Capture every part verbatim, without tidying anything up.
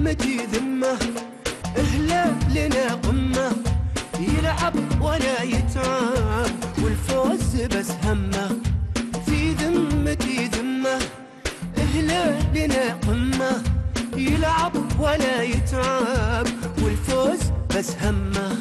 ذمتي ذمة، هلالنا قمة، يلعب ولا يتعب والفوز بس همه. في ذمتي ذمة، هلالنا قمة، يلعب ولا يتعب والفوز بس همه.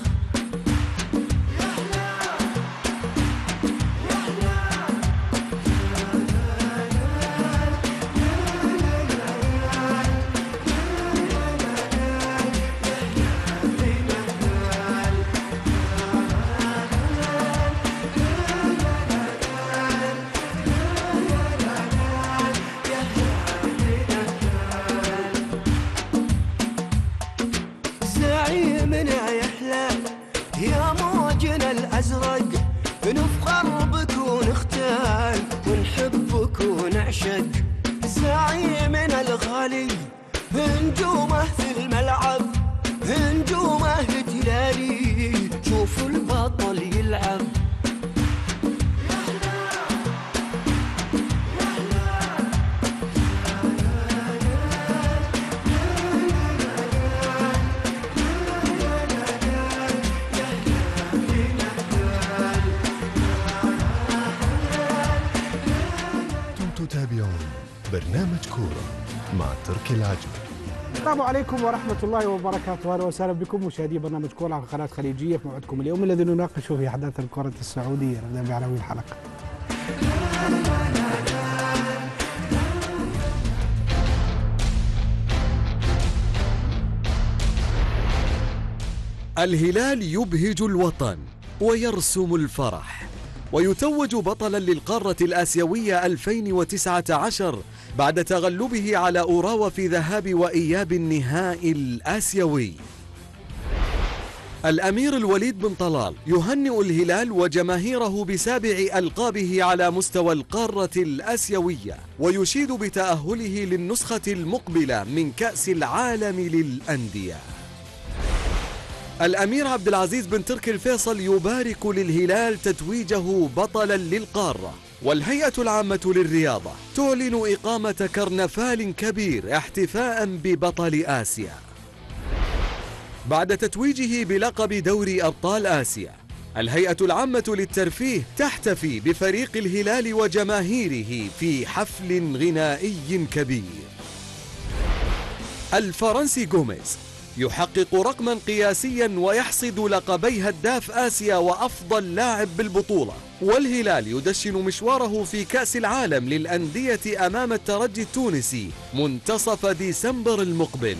زعيمنا يا هلال يا موجنا الأزرق، نفخر بك ونختال ونحبك ونعشق. زعيمنا الغالي نجومه في الملعب، نجومه تلالي، شوفوا البطل يلعب. تتابعون برنامج كورة مع تركي العجمي. السلام عليكم ورحمة الله وبركاته، أهلا وسهلا بكم مشاهدي برنامج كورة على قناة خليجية في موعدكم اليوم الذي نناقش فيه أحداث الكرة السعودية. نبدأ بعناوين الحلقة. الهلال يبهج الوطن ويرسم الفرح ويتوج بطلا للقارة الآسيوية ألفين وتسعة عشر بعد تغلبه على أوراوا في ذهاب وإياب النهائي الآسيوي. الأمير الوليد بن طلال يهنئ الهلال وجماهيره بسابع ألقابه على مستوى القارة الآسيوية ويشيد بتأهله للنسخة المقبلة من كأس العالم للأندية. الأمير عبد العزيز بن تركي الفيصل يبارك للهلال تتويجه بطلا للقارة. والهيئة العامة للرياضة تعلن إقامة كرنفال كبير احتفاء ببطل آسيا. بعد تتويجه بلقب دوري أبطال آسيا، الهيئة العامة للترفيه تحتفي بفريق الهلال وجماهيره في حفل غنائي كبير. الفرنسي غوميز يحقق رقما قياسيا ويحصد لقبي هداف آسيا وأفضل لاعب بالبطولة. والهلال يدشن مشواره في كأس العالم للأندية أمام الترجي التونسي منتصف ديسمبر المقبل.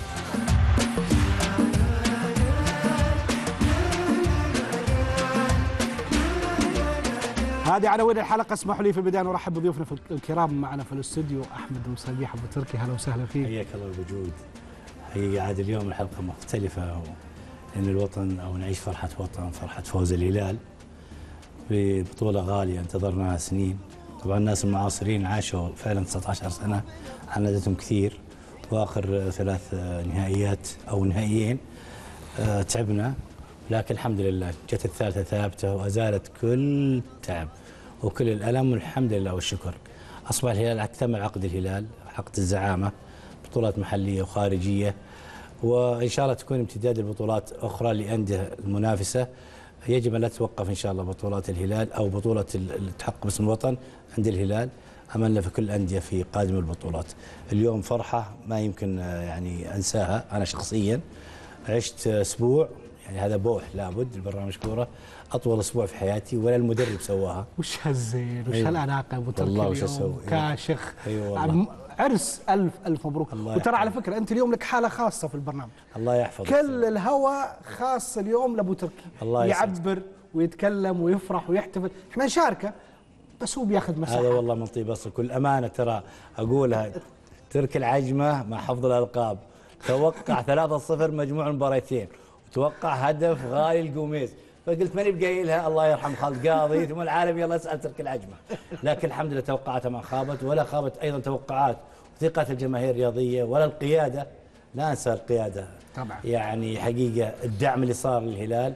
هذه عناوين الحلقة. اسمحوا لي في البداية نرحب بضيوفنا الكرام معنا في الاستوديو. أحمد مصابيح أبو تركي، أهلا وسهلا فيك. حياك الله الوجود. هي عاد اليوم الحلقة مختلفة، لأن الوطن أو نعيش فرحة وطن، فرحة فوز الهلال ببطولة غالية انتظرناها سنين. طبعا الناس المعاصرين عاشوا فعلا تسعة عشر سنة، عانتهم كثير، وآخر ثلاث نهائيات أو نهائيين تعبنا، لكن الحمد لله جت الثالثة ثابتة وأزالت كل تعب وكل الألم، والحمد لله والشكر. أصبح الهلال اكتمل عقد الهلال، عقد الزعامة، بطولات محلية وخارجية، وإن شاء الله تكون امتداد البطولات أخرى لأندية المنافسة. يجب أن لا تتوقف إن شاء الله بطولات الهلال أو بطولة التحقق باسم الوطن عند الهلال، أملنا في كل الأندية في قادم البطولات. اليوم فرحة ما يمكن يعني أنساها. أنا شخصيا عشت أسبوع، يعني هذا بوح لابد البرنامج كورة، أطول أسبوع في حياتي ولا المدرب سواها. وش هالزين وش هالأناقة أبو تركي والله وش أسوي كاشخ. أيوة والله. عرس ألف ألف مبروك. وترى على فكرة أنت اليوم لك حالة خاصة في البرنامج. الله يحفظك. كل الهوى خاص اليوم لأبو تركي. الله يعبر ويتكلم ويفرح ويحتفل، احنا نشاركه بس هو بياخذ مساحة. هذا والله من طيب أصل. كل أمانة ترى أقولها، ترك العجمة مع حفظ الألقاب توقع ثلاثة صفر مجموع المباراتين، وتوقع هدف غالي القوميز، فقلت ماني بقايلها الله يرحم خالد قاضي ثم العالم يلا اسال ترك العجمه. لكن الحمد لله توقعاتها ما خابت، ولا خابت ايضا توقعات ثقه الجماهير الرياضيه ولا القياده. لا انسى القياده طبعا، يعني حقيقه الدعم اللي صار للهلال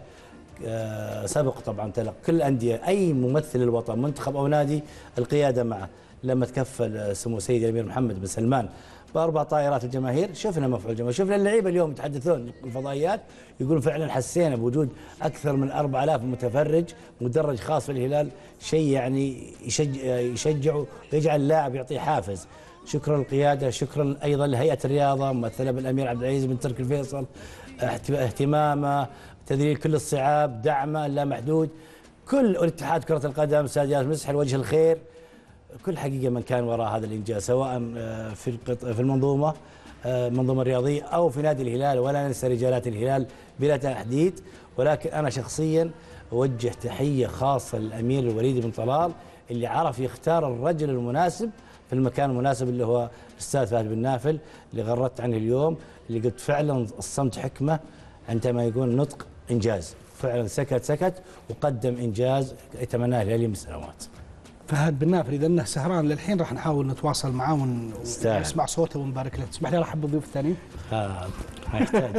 آه سبق طبعا تلقى كل الانديه، اي ممثل للوطن منتخب او نادي القياده معه. لما تكفل سمو سيدي الامير محمد بن سلمان باربع طائرات الجماهير، شفنا مفعول الجماهير، شفنا اللعيبه اليوم يتحدثون الفضائيات يقولون فعلا حسينا بوجود اكثر من أربعة آلاف متفرج، مدرج خاص في الهلال، شيء يعني يشجع يشجع ويجعل اللاعب يعطيه حافز. شكرا للقياده، شكرا ايضا لهيئه الرياضه ممثله بالامير عبد العزيز بن تركي الفيصل، اهتمامه، تذليل كل الصعاب، دعمه لا محدود، كل الاتحاد كره القدم، استاذ ياسر مسح لوجه الخير، كل حقيقه من كان وراء هذا الانجاز سواء في في المنظومه المنظومه الرياضيه او في نادي الهلال، ولا ننسى رجالات الهلال بلا تحديد. ولكن انا شخصيا اوجه تحيه خاصه للامير الوليد بن طلال اللي عرف يختار الرجل المناسب في المكان المناسب اللي هو الاستاذ فهد بن نافل اللي غردت عنه اليوم، اللي قلت فعلا الصمت حكمه عندما يقول نطق انجاز، فعلا سكت سكت وقدم انجاز يتمناه الهلال من سنوات. فهد بن نافل اذا انه سهران للحين راح نحاول نتواصل معاه ون... ونسمع صوته ونبارك له. تسمح لي ارحب بالضيوف الثانيين؟ اه يحتاج.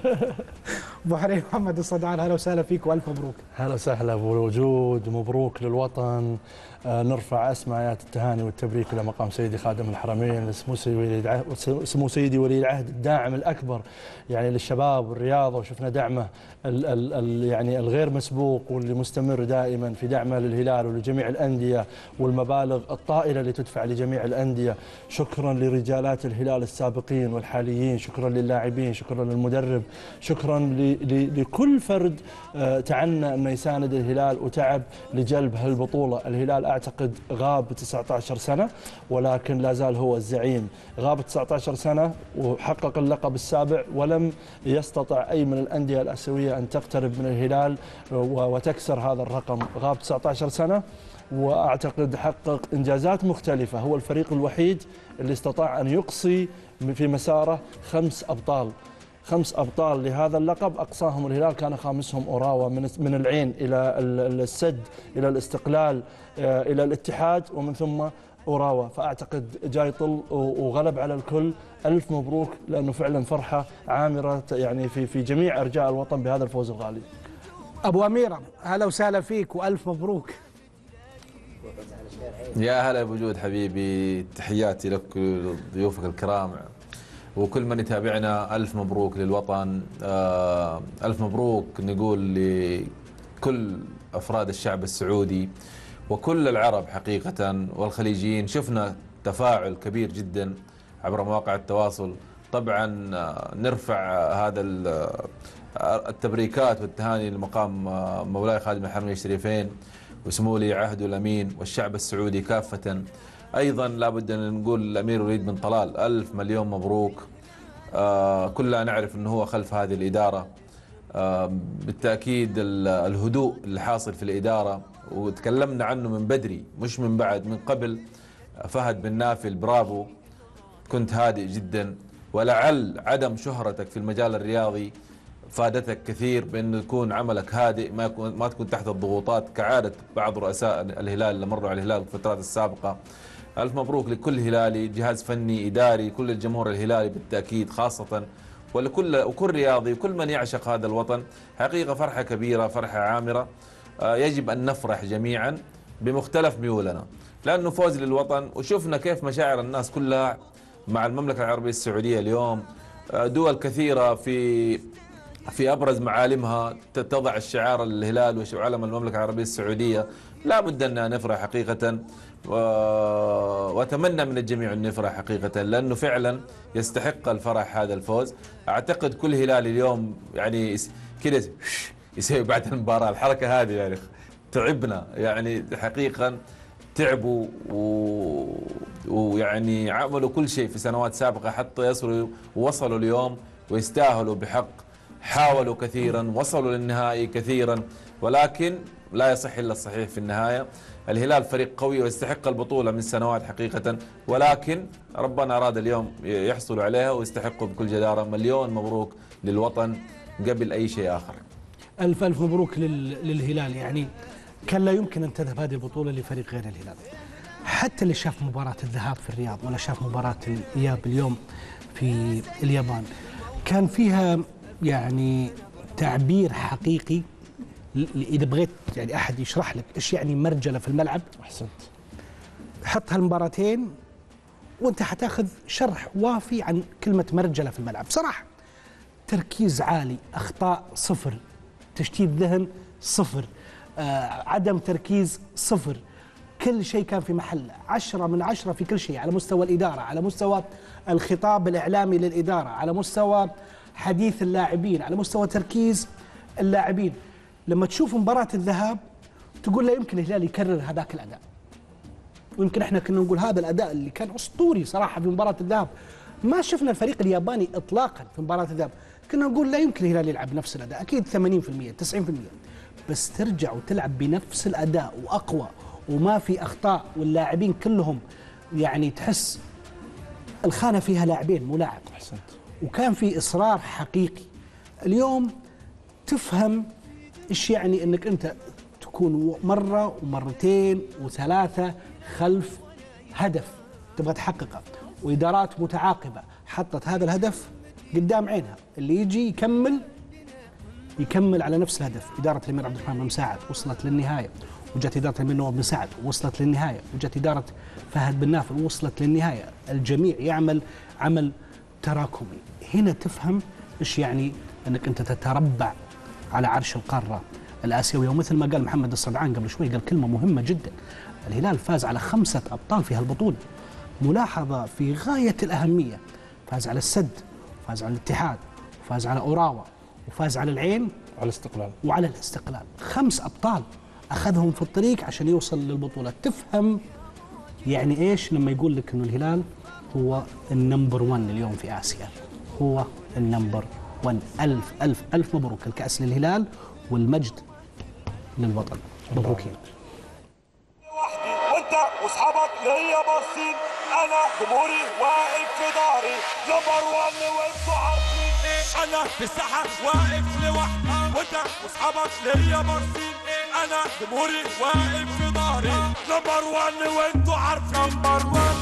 ابو حريم محمد الصدعان، اهلا وسهلا فيك والف مبروك. اهلا وسهلا بالوجود، مبروك للوطن. آه نرفع اسمى ايات التهاني والتبريك الى مقام سيدي خادم الحرمين سمو سيدي ولي العهد سمو سيدي ولي العهد الداعم الاكبر يعني للشباب والرياضه، وشفنا دعمه ال ال ال يعني الغير مسبوق واللي مستمر دائما في دعمه للهلال ولجميع الانديه والمبالغ الطائله اللي تدفع لجميع الانديه. شكرا لرجالات الهلال السابقين والحاليين، شكرا للاعبين، شكرا للمدرب، شكرا لكل فرد آه تعنى انه يساند الهلال وتعب لجلب هالبطوله. الهلال اعتقد غاب تسعة عشر سنه ولكن لا زال هو الزعيم، غاب تسعة عشر سنه وحقق اللقب السابع، ولم يستطع اي من الانديه الاسيويه ان تقترب من الهلال وتكسر هذا الرقم. غاب تسعة عشر سنه واعتقد حقق انجازات مختلفه، هو الفريق الوحيد اللي استطاع ان يقصي في مساره خمس ابطال، خمس ابطال لهذا اللقب، اقصاهم الهلال كان خامسهم اوراوا، من من العين الى السد الى الاستقلال الى الاتحاد ومن ثم اوراوا، فاعتقد جاي طل وغلب على الكل. الف مبروك لانه فعلا فرحه عامره يعني في في جميع ارجاء الوطن بهذا الفوز الغالي. ابو اميره اهلا وسهلا فيك والف مبروك. يا هلا بوجود حبيبي، تحياتي لك ولضيوفك الكرام وكل من يتابعنا. ألف مبروك للوطن، ألف مبروك نقول لكل أفراد الشعب السعودي وكل العرب حقيقة والخليجيين. شفنا تفاعل كبير جدا عبر مواقع التواصل. طبعا نرفع هذا التبريكات والتهاني لمقام مولاي خادم الحرمين الشريفين وسمو ولي عهده الأمين والشعب السعودي كافة. أيضا لابد أن نقول الأمير وليد بن طلال ألف مليون مبروك. آه كلنا نعرف أنه هو خلف هذه الإدارة. آه بالتأكيد الهدوء اللي حاصل في الإدارة وتكلمنا عنه من بدري مش من بعد، من قبل فهد بن نافل برافو، كنت هادئ جدا، ولعل عدم شهرتك في المجال الرياضي فادتك كثير بأنه يكون عملك هادئ، ما يكون ما تكون تحت الضغوطات كعادة بعض رؤساء الهلال اللي مروا على الهلال في الفترات السابقة. ألف مبروك لكل هلالي، جهاز فني إداري، كل الجمهور الهلالي بالتأكيد خاصة، ولكل وكل رياضي وكل من يعشق هذا الوطن. حقيقة فرحة كبيرة، فرحة عامرة، يجب أن نفرح جميعا بمختلف ميولنا لأنه فوز للوطن. وشفنا كيف مشاعر الناس كلها مع المملكة العربية السعودية اليوم. دول كثيرة في في أبرز معالمها تضع الشعار الهلال وعلم المملكة العربية السعودية. لا بد أن نفرح حقيقة، وأتمنى من الجميع أن يفرح حقيقة لأنه فعلا يستحق الفرح هذا الفوز. أعتقد كل هلالي اليوم يعني كده يسوي بعد المباراة الحركة هذه، يعني تعبنا يعني حقيقة، تعبوا ويعني عملوا كل شيء في سنوات سابقة حتى يصلوا ووصلوا اليوم ويستاهلوا بحق. حاولوا كثيرا، وصلوا للنهائي كثيرا، ولكن لا يصح إلا الصحيح في النهاية. الهلال فريق قوي ويستحق البطولة من سنوات حقيقة، ولكن ربنا أراد اليوم يحصلوا عليها ويستحقوا بكل جدارة. مليون مبروك للوطن قبل أي شيء آخر. ألف ألف مبروك للهلال. يعني كان لا يمكن أن تذهب هذه البطولة لفريق غير الهلال. حتى اللي شاف مباراة الذهاب في الرياض ولا شاف مباراة الإياب اليوم في اليابان كان فيها يعني تعبير حقيقي. إذا بغيت يعني أحد يشرح لك إيش يعني مرجلة في الملعب، أحسنت، حط هالمباراتين وانت حتاخذ شرح وافي عن كلمه مرجله في الملعب. بصراحه تركيز عالي، اخطاء صفر، تشتيت ذهن صفر، آه عدم تركيز صفر، كل شيء كان في محله، عشرة من عشرة في كل شيء، على مستوى الإدارة، على مستوى الخطاب الإعلامي للإدارة، على مستوى حديث اللاعبين، على مستوى تركيز اللاعبين. لما تشوف مباراة الذهاب تقول لا يمكن الهلال يكرر هذاك الأداء، ويمكن احنا كنا نقول هذا الأداء اللي كان أسطوري صراحة في مباراة الذهاب. ما شفنا الفريق الياباني إطلاقا في مباراة الذهاب، كنا نقول لا يمكن الهلال يلعب نفس الأداء، أكيد ثمانين بالمئة تسعين بالمئة، بس ترجع وتلعب بنفس الأداء وأقوى وما في أخطاء، واللاعبين كلهم يعني تحس الخانة فيها لاعبين مو لاعب. أحسنت. وكان في إصرار حقيقي. اليوم تفهم إيش يعني أنك أنت تكون مرة ومرتين وثلاثة خلف هدف تبغى تحققه، وإدارات متعاقبة حطت هذا الهدف قدام عينها، اللي يجي يكمل يكمل على نفس الهدف. إدارة الأمير عبد الرحمن بن مساعد وصلت للنهاية، وجت إدارة الأمير نواف بن سعد وصلت للنهاية، وجت إدارة فهد بن نافل وصلت للنهاية. الجميع يعمل عمل تراكمي. هنا تفهم إيش يعني أنك أنت تتربع على عرش القارة الآسيوية. ومثل ما قال محمد الصدعان قبل شوي، قال كلمة مهمة جدا، الهلال فاز على خمسة أبطال في هالبطولة. ملاحظة في غاية الأهمية، فاز على السد، فاز على الاتحاد، وفاز على أوراوا، وفاز على العين على الاستقلال وعلى الاستقلال. خمس أبطال أخذهم في الطريق عشان يوصل للبطولة. تفهم يعني إيش لما يقول لك إنه الهلال هو النمبر ون اليوم في آسيا، هو النمبر ون. ألف ألف ألف مبروك، الكأس للهلال والمجد للوطن. مبروكين. وانت واصحابك ليا باصين، انا جمهوري واقف في ظهري، نمبر وان وانتوا عارفين ايه، انا في الساحه واقف لوحدي، وانت واصحابك ليا باصين، انا جمهوري واقف في ظهري، نمبر وان وانتوا عارفين، نمبر وان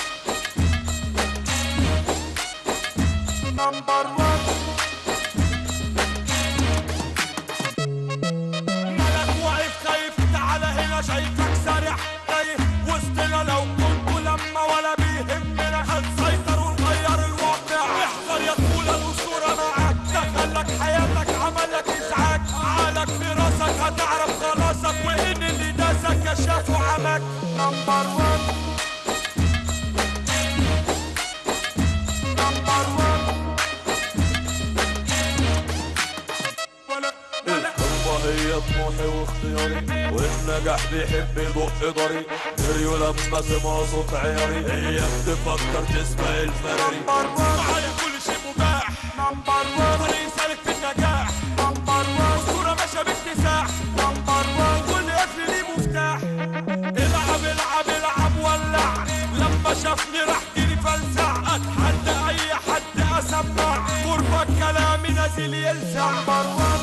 نمبر وان. مالك واقف خايف، تعالى هنا شايفك سارح تايه وسطنا، لو كنت لما ولا بيهمنا هنسيطر ونغير الواقع. احذر يا طفولة الأسطورة معاك، دخلك حياتك عملك إزعاج، عقلك في راسك هتعرف خلاصك، وإن اللي داسك كشاف وعمك. نمبر وان نمبر وان. هي طموحي واختياري، والنجاح بيحب يدق ضري، جريوا لما سمعوا صوت عياري، هي بتفكر تسبق الفراري. معايا كل شيء مباح، نمبر وان. طريق سالك في النجاح، نمبر وان. اسطورة ماشية باكتساح، نمبر وان. كل قفل ليه مفتاح، العب العب العب ولع، لما شافني راح جري فلسع، اتحدى اي حد اسمع، غربة كلامي نازل يلسع. نمبر وان.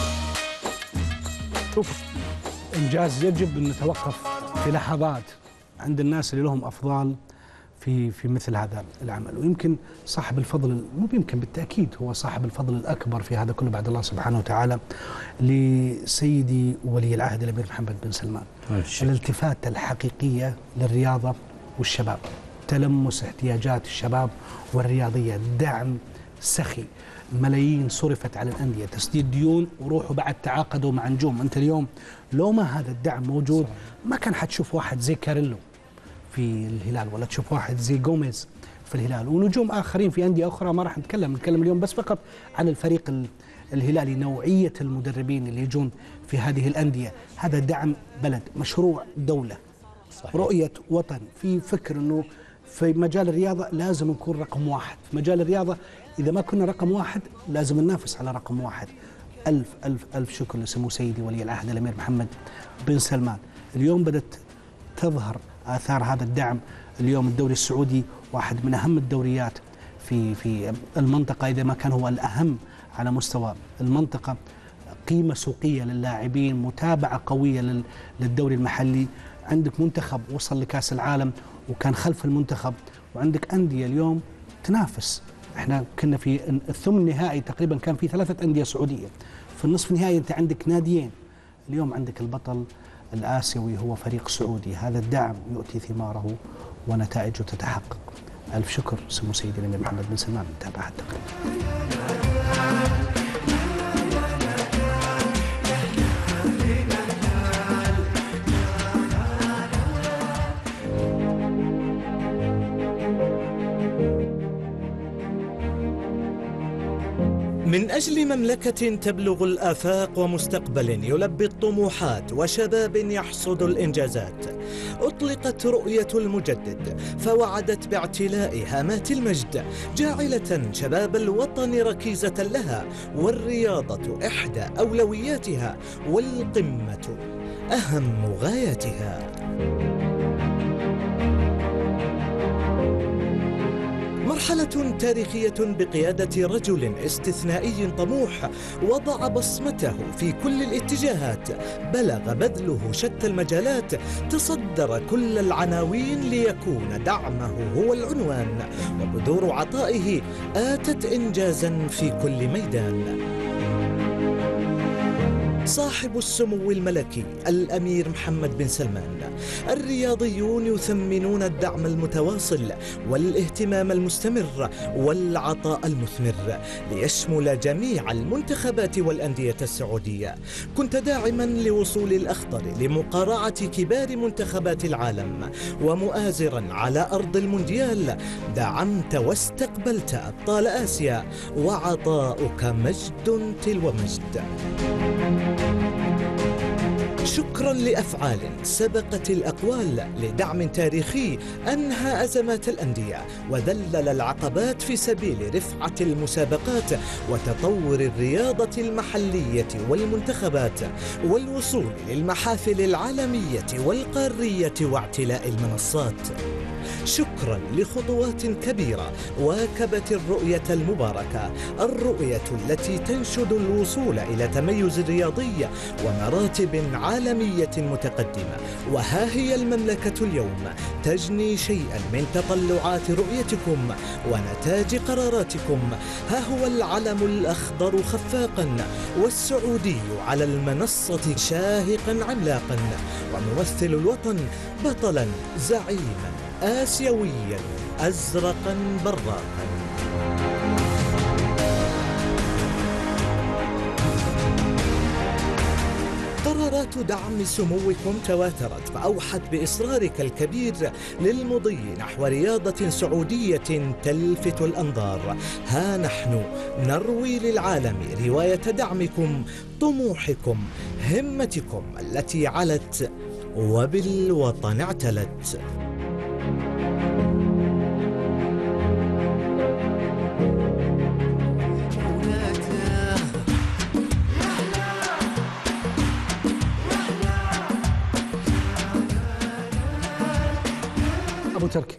شوف، إنجاز يجب أن نتوقف في لحظات عند الناس اللي لهم أفضال في في مثل هذا العمل. ويمكن صاحب الفضل، مو يمكن بالتأكيد هو صاحب الفضل الأكبر في هذا كله بعد الله سبحانه وتعالى، لسيدي ولي العهد الأمير محمد بن سلمان. الالتفاتة الحقيقية للرياضة والشباب، تلمس احتياجات الشباب والرياضية، دعم سخي، ملايين صرفت على الأندية، تسديد ديون، وروحوا بعد تعاقدوا مع نجوم. أنت اليوم لو ما هذا الدعم موجود ما كان حتشوف واحد زي كاريلو في الهلال، ولا تشوف واحد زي جوميز في الهلال، ونجوم آخرين في أندية أخرى ما راح نتكلم نتكلم اليوم بس فقط عن الفريق الهلالي. نوعية المدربين اللي يجون في هذه الأندية، هذا دعم بلد، مشروع دولة، صحيح. رؤية وطن، في فكر أنه في مجال الرياضة لازم نكون رقم واحد. في مجال الرياضة إذا ما كنا رقم واحد لازم ننافس على رقم واحد. ألف ألف ألف شكر لسمو سيدي ولي العهد الأمير محمد بن سلمان. اليوم بدأت تظهر آثار هذا الدعم. اليوم الدوري السعودي واحد من أهم الدوريات في في المنطقة، إذا ما كان هو الأهم على مستوى المنطقة. قيمة سوقية للاعبين، متابعة قوية للدوري المحلي. عندك منتخب وصل لكأس العالم وكان خلف المنتخب، وعندك أندية اليوم تنافس. احنا كنا في الثمن النهائي تقريبا كان في ثلاثة أندية سعودية، في النصف النهائي انت عندك ناديين. اليوم عندك البطل الآسيوي هو فريق سعودي. هذا الدعم يؤتي ثماره ونتائجه تتحقق. ألف شكر سمو سيدي الأمير محمد بن سلمان. نتابع التقرير. من أجل مملكة تبلغ الآفاق ومستقبل يلبي الطموحات وشباب يحصد الإنجازات، أطلقت رؤية المجدد فوعدت باعتلاء هامات المجد، جاعلة شباب الوطن ركيزة لها، والرياضة إحدى أولوياتها، والقمة أهم غاياتها. مرحلة تاريخية بقيادة رجل استثنائي طموح وضع بصمته في كل الاتجاهات، بلغ بذله شتى المجالات، تصدر كل العناوين ليكون دعمه هو العنوان، وبذور عطائه آتت إنجازا في كل ميدان. صاحب السمو الملكي الأمير محمد بن سلمان، الرياضيون يثمنون الدعم المتواصل والاهتمام المستمر والعطاء المثمر ليشمل جميع المنتخبات والأندية السعودية. كنت داعما لوصول الأخضر لمقارعة كبار منتخبات العالم، ومؤازرا على أرض المونديال دعمت واستقبلت أبطال آسيا، وعطاؤك مجد تلو مجد. شكرا لأفعال سبقت الأقوال لدعم تاريخي أنهى أزمات الأندية وذلل العقبات في سبيل رفعة المسابقات وتطور الرياضة المحلية والمنتخبات والوصول للمحافل العالمية والقارية واعتلاء المنصات. شكرا لخطوات كبيرة واكبت الرؤية المباركة، الرؤية التي تنشد الوصول إلى تميز رياضي ومراتب عالمية متقدمة. وها هي المملكة اليوم تجني شيئا من تطلعات رؤيتكم ونتاج قراراتكم. ها هو العلم الأخضر خفاقا، والسعودي على المنصة شاهقا عملاقا، وممثل الوطن بطلا زعيما آسيويا أزرقا براقا. قرارات دعم سموكم تواترت فأوحت بإصرارك الكبير للمضي نحو رياضة سعودية تلفت الأنظار. ها نحن نروي للعالم رواية دعمكم، طموحكم، همتكم التي علت وبالوطن اعتلت. أبو تركي،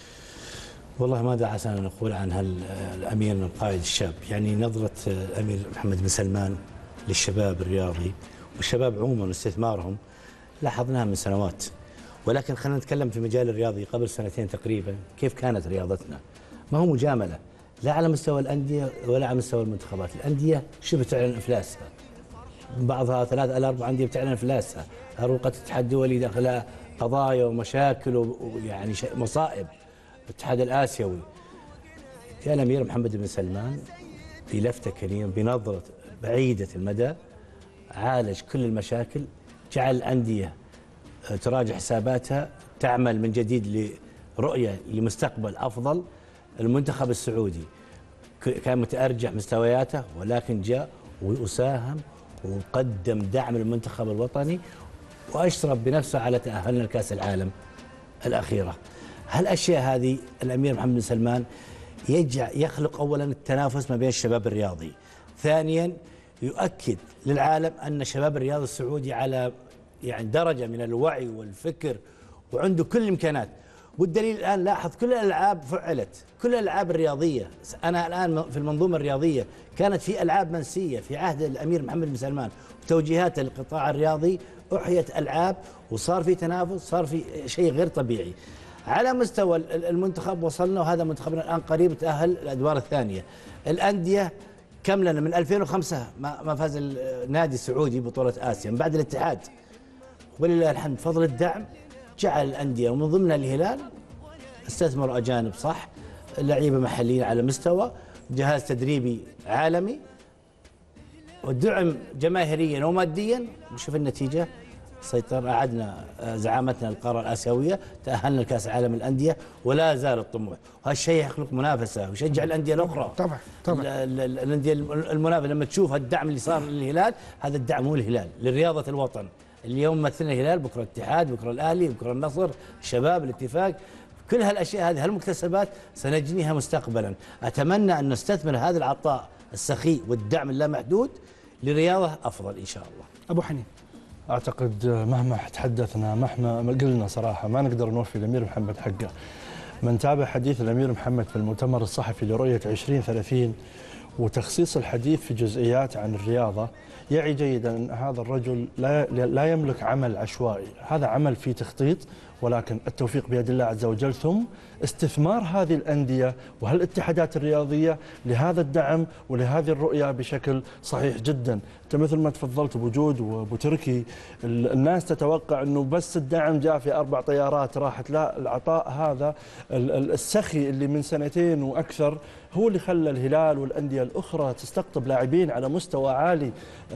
والله ماذا عسى أن نقول عن هالأمير القائد الشاب؟ يعني نظرة الأمير محمد بن سلمان للشباب الرياضي والشباب عموما واستثمارهم لاحظناها من سنوات، ولكن خلينا نتكلم في المجال الرياضي. قبل سنتين تقريبا كيف كانت رياضتنا؟ ما هو مجاملة لا على مستوى الأندية ولا على مستوى المنتخبات. الأندية شبه تعلن إفلاسها، بعضها ثلاث إلى أربع أندية بتعلن إفلاسها، أروقة الاتحاد الدولي داخلها قضايا ومشاكل ويعني مصائب، الاتحاد الآسيوي. جاء الأمير محمد بن سلمان بلفتة كريمة بنظرة بعيدة المدى، عالج كل المشاكل، جعل الأندية تراجع حساباتها، تعمل من جديد لرؤية لمستقبل أفضل. المنتخب السعودي كان متأرجح مستوياته، ولكن جاء وساهم وقدم دعم للمنتخب الوطني، وأشرف بنفسه على تأهلنا لكأس العالم الأخيرة. هالأشياء هذه الأمير محمد بن سلمان يجع يخلق أولا التنافس ما بين الشباب الرياضي، ثانيا يؤكد للعالم أن شباب الرياضي السعودي على يعني درجة من الوعي والفكر وعنده كل الإمكانات. والدليل الآن لاحظ كل الألعاب فعلت، كل الألعاب الرياضية. أنا الآن في المنظومة الرياضية كانت في ألعاب منسية في عهد الأمير محمد بن سلمان وتوجيهاته للقطاع الرياضي، أحيت ألعاب وصار في تنافس، صار في شيء غير طبيعي. على مستوى المنتخب وصلنا، وهذا منتخبنا الآن قريب تأهل الأدوار الثانية. الأندية كم لنا من ألفين وخمسة ما فاز النادي السعودي بطولة آسيا من بعد الاتحاد، ولله الحمد فضل الدعم جعل الأندية ومن ضمنها الهلال استثمروا اجانب صح، لعيبه محليين على مستوى، جهاز تدريبي عالمي، ودعم جماهيريا وماديا. نشوف النتيجه، سيطر أعدنا زعامتنا القارة الآسيوية، تأهلنا لكأس العالم الأندية ولا زال الطموح، وهالشيء يخلق منافسة ويشجع الأندية الأخرى. طبعا طبعا الأندية المنافسة لما تشوف هالدعم اللي صار للهلال، هذا الدعم هو الهلال لرياضة الوطن. اليوم مثلنا الهلال، بكرة الاتحاد، بكرة الأهلي، بكرة النصر، الشباب، الاتفاق، كل هالأشياء هذه هالمكتسبات سنجنيها مستقبلا. أتمنى أن نستثمر هذا العطاء السخي والدعم اللامحدود لرياضة أفضل إن شاء الله. أبو حنين، أعتقد مهما تحدثنا مهما قلنا صراحة ما نقدر نوفي الأمير محمد حقه. من تابع حديث الأمير محمد في المؤتمر الصحفي لرؤية عشرين ثلاثين وتخصيص الحديث في جزئيات عن الرياضة، يعي جيدا أن هذا الرجل لا لا يملك عمل عشوائي، هذا عمل فيه تخطيط، ولكن التوفيق بيد الله عز وجل، ثم استثمار هذه الأندية وهالاتحادات الرياضية لهذا الدعم ولهذه الرؤية بشكل صحيح جدا. أنت مثل ما تفضلت بوجود وابو تركي، الناس تتوقع أنه بس الدعم جاء في أربع طيارات راحت، لا، العطاء هذا السخي اللي من سنتين وأكثر هو اللي خلى الهلال والأندية الأخرى تستقطب لاعبين على مستوى عالي.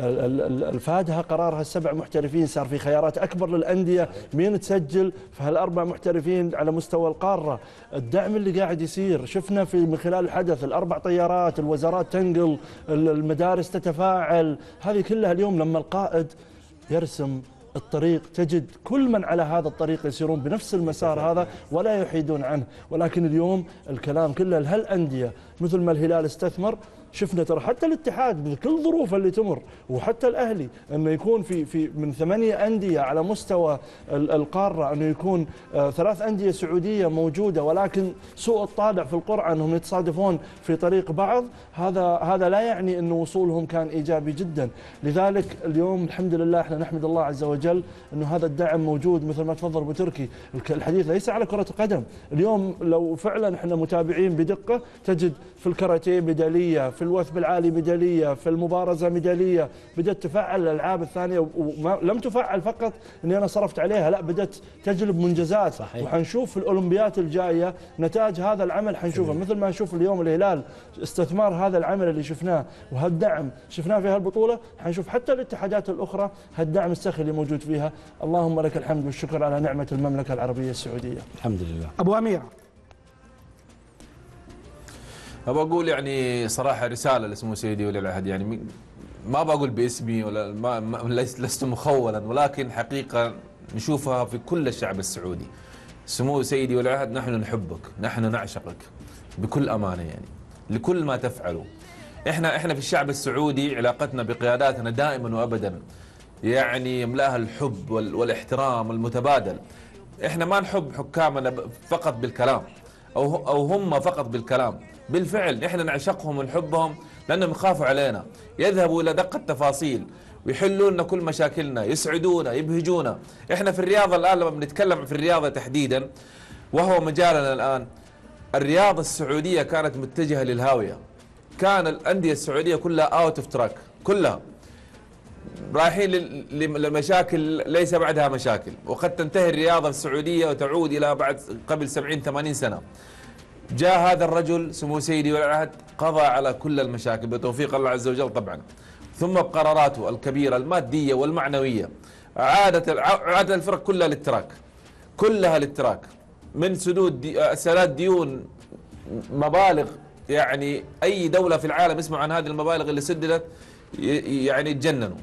الفادها قرارها السبع محترفين، صار في خيارات أكبر للأندية مين تسجل في هالأربع محترفين على مستوى القارة. الدعم اللي قاعد يصير شفنا في من خلال الحدث، الأربع طيارات، الوزارات تنقل، المدارس تتفاعل، هذه كلها اليوم لما القائد يرسم الطريق تجد كل من على هذا الطريق يسيرون بنفس المسار هذا ولا يحيدون عنه. ولكن اليوم الكلام كله لهالأندية، مثل ما الهلال استثمر، شفنا ترى حتى الاتحاد بكل ظروفه اللي تمر، وحتى الاهلي انه يكون في في من ثمانيه انديه على مستوى القاره، انه يكون آه ثلاث انديه سعوديه موجوده، ولكن سوء الطالع في القرعه انهم يتصادفون في طريق بعض، هذا هذا لا يعني انه وصولهم كان ايجابي جدا. لذلك اليوم الحمد لله احنا نحمد الله عز وجل انه هذا الدعم موجود. مثل ما تفضل ابو تركي، الحديث ليس على كره القدم، اليوم لو فعلا احنا متابعين بدقه تجد في الكاراتيه ميداليه، في الوثب العالي ميداليه، في المبارزه ميداليه، بدات تفعل الالعاب الثانيه، ولم تفعل فقط اني انا صرفت عليها، لا، بدات تجلب منجزات. صحيح. وحنشوف في الاولمبيات الجايه نتاج هذا العمل حنشوفه، مثل ما نشوف اليوم الهلال استثمار هذا العمل اللي شفناه وهالدعم شفناه في هالبطوله، حنشوف حتى الاتحادات الاخرى هالدعم السخي اللي موجود فيها. اللهم لك الحمد والشكر على نعمه المملكه العربيه السعوديه. الحمد لله. ابو اميره، أبغى أقول يعني صراحة رسالة لسمو سيدي ولي العهد، يعني ما بقول باسمي ولا ما ما لست مخولا، ولكن حقيقة نشوفها في كل الشعب السعودي. سمو سيدي ولي العهد، نحن نحبك، نحن نعشقك بكل أمانة، يعني لكل ما تفعله. إحنا إحنا في الشعب السعودي علاقتنا بقياداتنا دائما وأبدا يعني يملاها الحب والاحترام المتبادل. إحنا ما نحب حكامنا فقط بالكلام أو أو هم فقط بالكلام، بالفعل احنا نعشقهم ونحبهم لانهم يخافوا علينا، يذهبوا الى دق التفاصيل ويحلوا لنا كل مشاكلنا، يسعدونا، يبهجونا. احنا في الرياضه الان لما بنتكلم في الرياضه تحديدا وهو مجالنا الان، الرياضه السعوديه كانت متجهه للهاويه، كان الانديه السعوديه كلها اوت اوف تراك، كلها رايحين لمشاكل ليس بعدها مشاكل، وقد تنتهي الرياضه السعوديه وتعود الى بعد قبل سبعين ثمانين سنه. جاء هذا الرجل سمو سيدي ولي العهد قضى على كل المشاكل بتوفيق الله عز وجل طبعا، ثم بقراراته الكبيرة المادية والمعنوية عادت عادت الفرق كلها للتراك، كلها للتراك، من سدود دي سداد ديون مبالغ، يعني أي دولة في العالم يسمع عن هذه المبالغ اللي سددت يعني يتجننوا.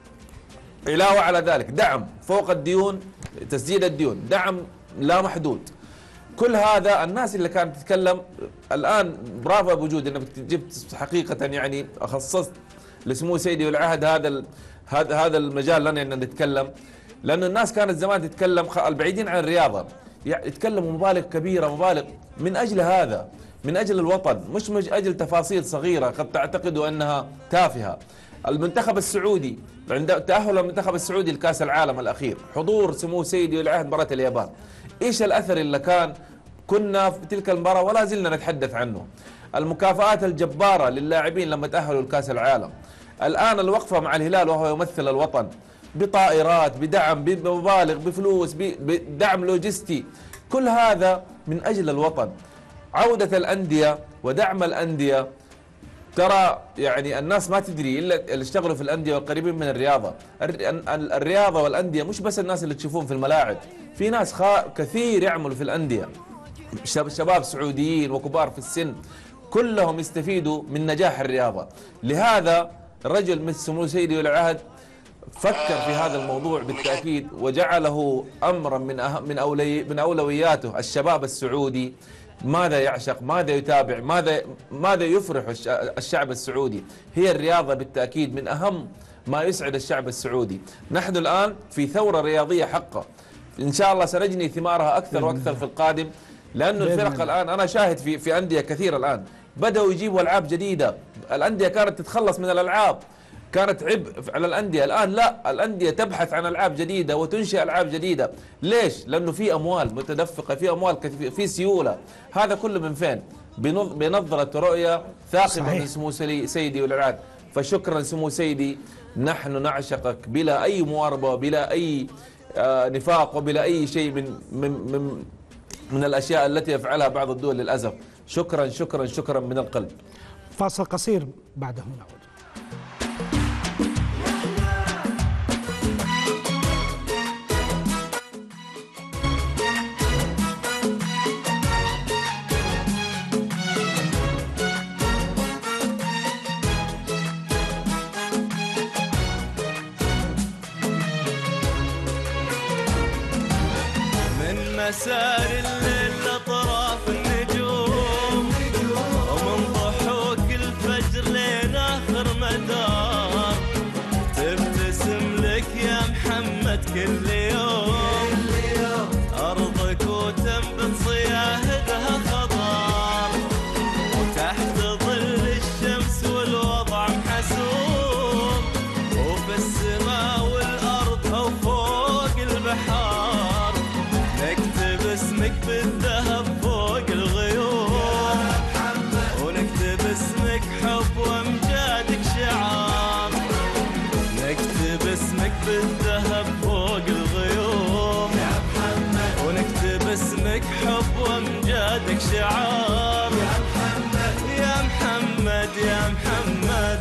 علاوة على ذلك دعم فوق الديون، تسديد الديون، دعم لا محدود. كل هذا الناس اللي كانت تتكلم الآن، برافو بوجود انك جبت حقيقة، يعني خصصت لسمو سيدي والعهد هذا هذا هذا المجال لنا ان نتكلم، لأنه الناس كانت زمان تتكلم البعيدين عن الرياضة يتكلموا مبالغ كبيرة، مبالغ من أجل هذا، من أجل الوطن، مش من أجل تفاصيل صغيرة قد تعتقدوا أنها تافهة. المنتخب السعودي عند تأهل المنتخب السعودي لكأس العالم الأخير، حضور سمو سيدي والعهد مباراة اليابان، ايش الاثر اللي كان؟ كنا في تلك المباراة ولا زلنا نتحدث عنه. المكافآت الجبارة للاعبين لما تأهلوا لكأس العالم. الآن الوقفة مع الهلال وهو يمثل الوطن بطائرات، بدعم، بمبالغ، بفلوس، بدعم لوجستي، كل هذا من أجل الوطن. عودة الأندية ودعم الأندية، ترى يعني الناس ما تدري إلا اللي اشتغلوا في الأندية والقريبين من الرياضة. الرياضة والأندية مش بس الناس اللي تشوفون في الملاعب، في ناس كثير يعملوا في الأندية، شباب سعوديين وكبار في السن كلهم يستفيدوا من نجاح الرياضة. لهذا رجل مثل سمو سيدي ولي العهد فكر في هذا الموضوع بالتأكيد وجعله أمرا من أهم من أولي من أولوياته. الشباب السعودي ماذا يعشق، ماذا يتابع، ماذا ماذا يفرح الشعب السعودي؟ هي الرياضة بالتأكيد من أهم ما يسعد الشعب السعودي. نحن الآن في ثورة رياضية حقة، إن شاء الله سنجني ثمارها أكثر وأكثر في القادم، لأنه الفرق الآن أنا شاهد في في أندية كثيرة الآن بدأوا يجيبوا ألعاب جديدة. الأندية كانت تتخلص من الألعاب، كانت عبء على الأندية، الآن لا، الأندية تبحث عن ألعاب جديدة وتنشئ ألعاب جديدة. ليش؟ لأنه في أموال متدفقة، في أموال كثير، في سيولة. هذا كله من فين؟ بنظرة رؤية ثاقبة من سمو سيدي ولي العهد. فشكرا سمو سيدي، نحن نعشقك بلا أي مواربة وبلا أي آه نفاق وبلا أي شيء من من من من الأشياء التي يفعلها بعض الدول للأسف. شكرا شكرا شكرا من القلب. فاصل قصير بعده نعود. مسار الليل لأطراف النجوم، ومن ضحوك الفجر لين آخر مدار، تبتسم لك يا محمد كل يوم، أرضك وتنبت صياهدها خضار، وتحت ظل الشمس والوضع محسوم، وفي السماء والأرض أو فوق البحار، نكتب اسمك بالذهب فوق الغيوم، ونكتب اسمك حب وامجادك شعار، نكتب اسمك بالذهب فوق الغيوم، ونكتب اسمك حب وامجادك شعار، يا محمد يا محمد.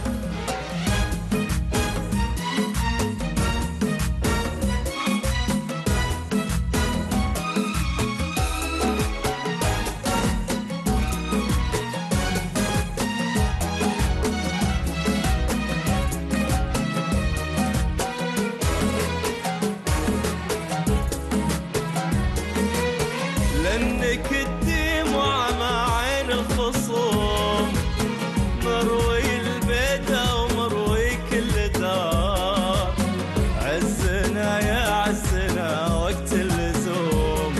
لأنك الدموع مع عين الخصوم، مروي البيدة ومروي كل دار، عزنا يا عزنا وقت اللزوم،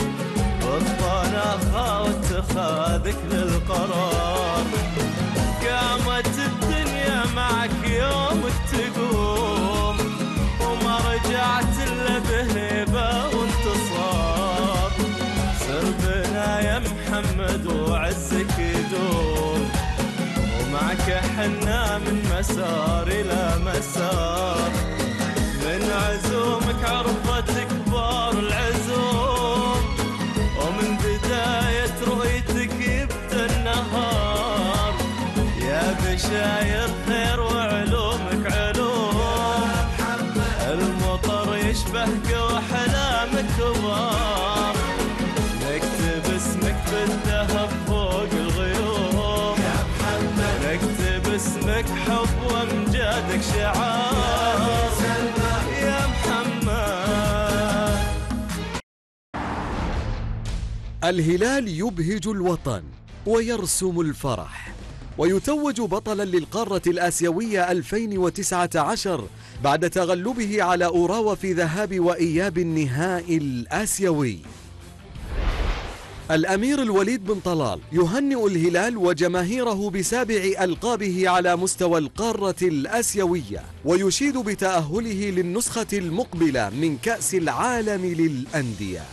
والطناخة واتخاذك للقرار، قامت الدنيا معك يومك تقوم، وما رجعت إلا بهيبة وانتصار، سربنا يا محمد وعزك يدوم، ومعك حنا من مسار إلى مسار، من عزومك عرفت كبار العزوم، ومن بداية رؤيتك يبدأ النهار، يا بشاير خير وعلومك علوم، المطر يشبهك وأحلامك كبار، نكتب اسمك بالذهب فوق الغيوم، نكتب اسمك حب وامجادك شعار، يا محمد. الهلال يبهج الوطن ويرسم الفرح، ويتوج بطلا للقارة الآسيوية ألفين وتسعة عشر بعد تغلبه على أوراوا في ذهاب وإياب النهائي الآسيوي. الأمير الوليد بن طلال يهنئ الهلال وجماهيره بسابع ألقابه على مستوى القارة الآسيوية، ويشيد بتأهله للنسخة المقبلة من كأس العالم للأندية.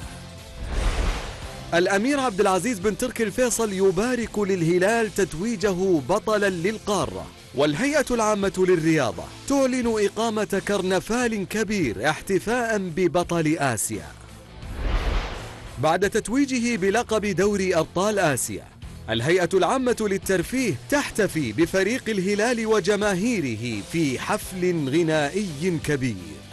الأمير عبد العزيز بن تركي الفيصل يبارك للهلال تتويجه بطلا للقارة، والهيئة العامة للرياضة تعلن إقامة كرنفال كبير احتفاء ببطل آسيا. بعد تتويجه بلقب دوري أبطال آسيا، الهيئة العامة للترفيه تحتفي بفريق الهلال وجماهيره في حفل غنائي كبير.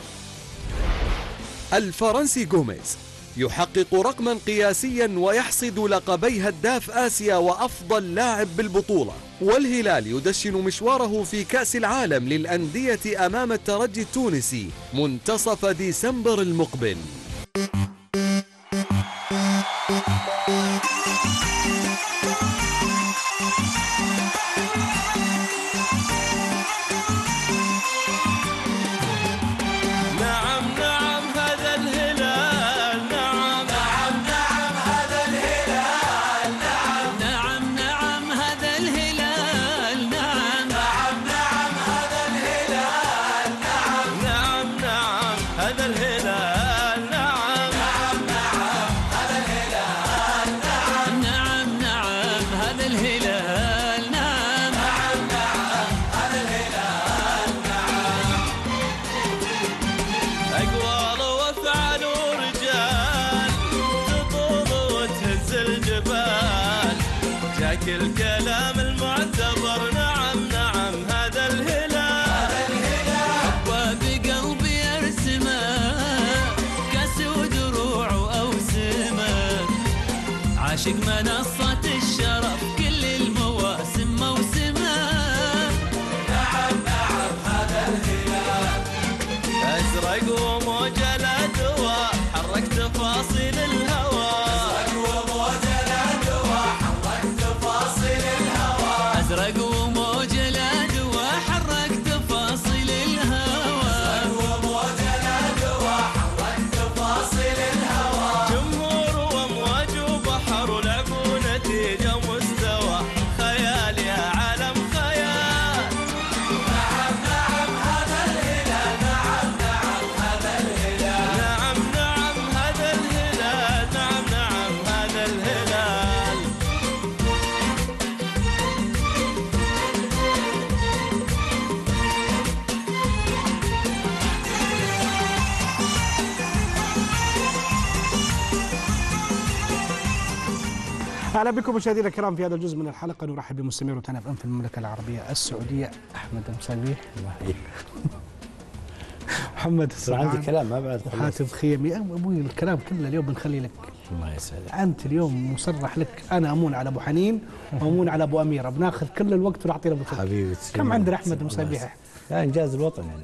الفرنسي غوميز يحقق رقما قياسيا ويحصد لقبي هداف آسيا وأفضل لاعب بالبطولة، والهلال يدشن مشواره في كأس العالم للأندية أمام الترجي التونسي منتصف ديسمبر المقبل. الكلام المعتبر نعم نعم هذا الهلال حبه بقلبي ارسمه كاس ودروع واوسمه عاشق منصة الشرف كل المواسم موسمه نعم نعم هذا الهلال ازرق وموج الادواء حرك تفاصيل الهوى ازرق وموج الادوى حرك تفاصيل الهوى ازرق وموج الادوى حرك تفاصيل الهوى جمهور وامواج وبحر ولعب ونتيجه مستوى خيال يا عالم خيال نعم نعم هذا الهلال نعم نعم هذا الهلال نعم نعم هذا الهلال نعم نعم هذا الهلال. اهلا بكم مشاهدينا الكرام في هذا الجزء من الحلقه. نرحب بمستمعي روتانا اف ام في المملكه العربيه السعوديه. احمد مسابيح محمد السعدان عندي كلام ما بعد وحاتم خيمي. ابوي الكلام كله اليوم بنخلي لك. الله يسعدك. انت اليوم مصرح لك. انا امون على ابو حنين وامون على ابو اميره، بناخذ كل الوقت ونعطينا ابو تركي. حبيبي كم عندنا احمد مسابيح؟ لا انجاز الوطن يعني.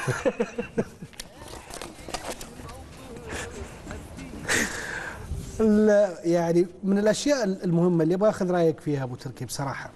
يعني من الاشياء المهمه اللي ابغى اخذ رايك فيها ابو تركي بصراحه،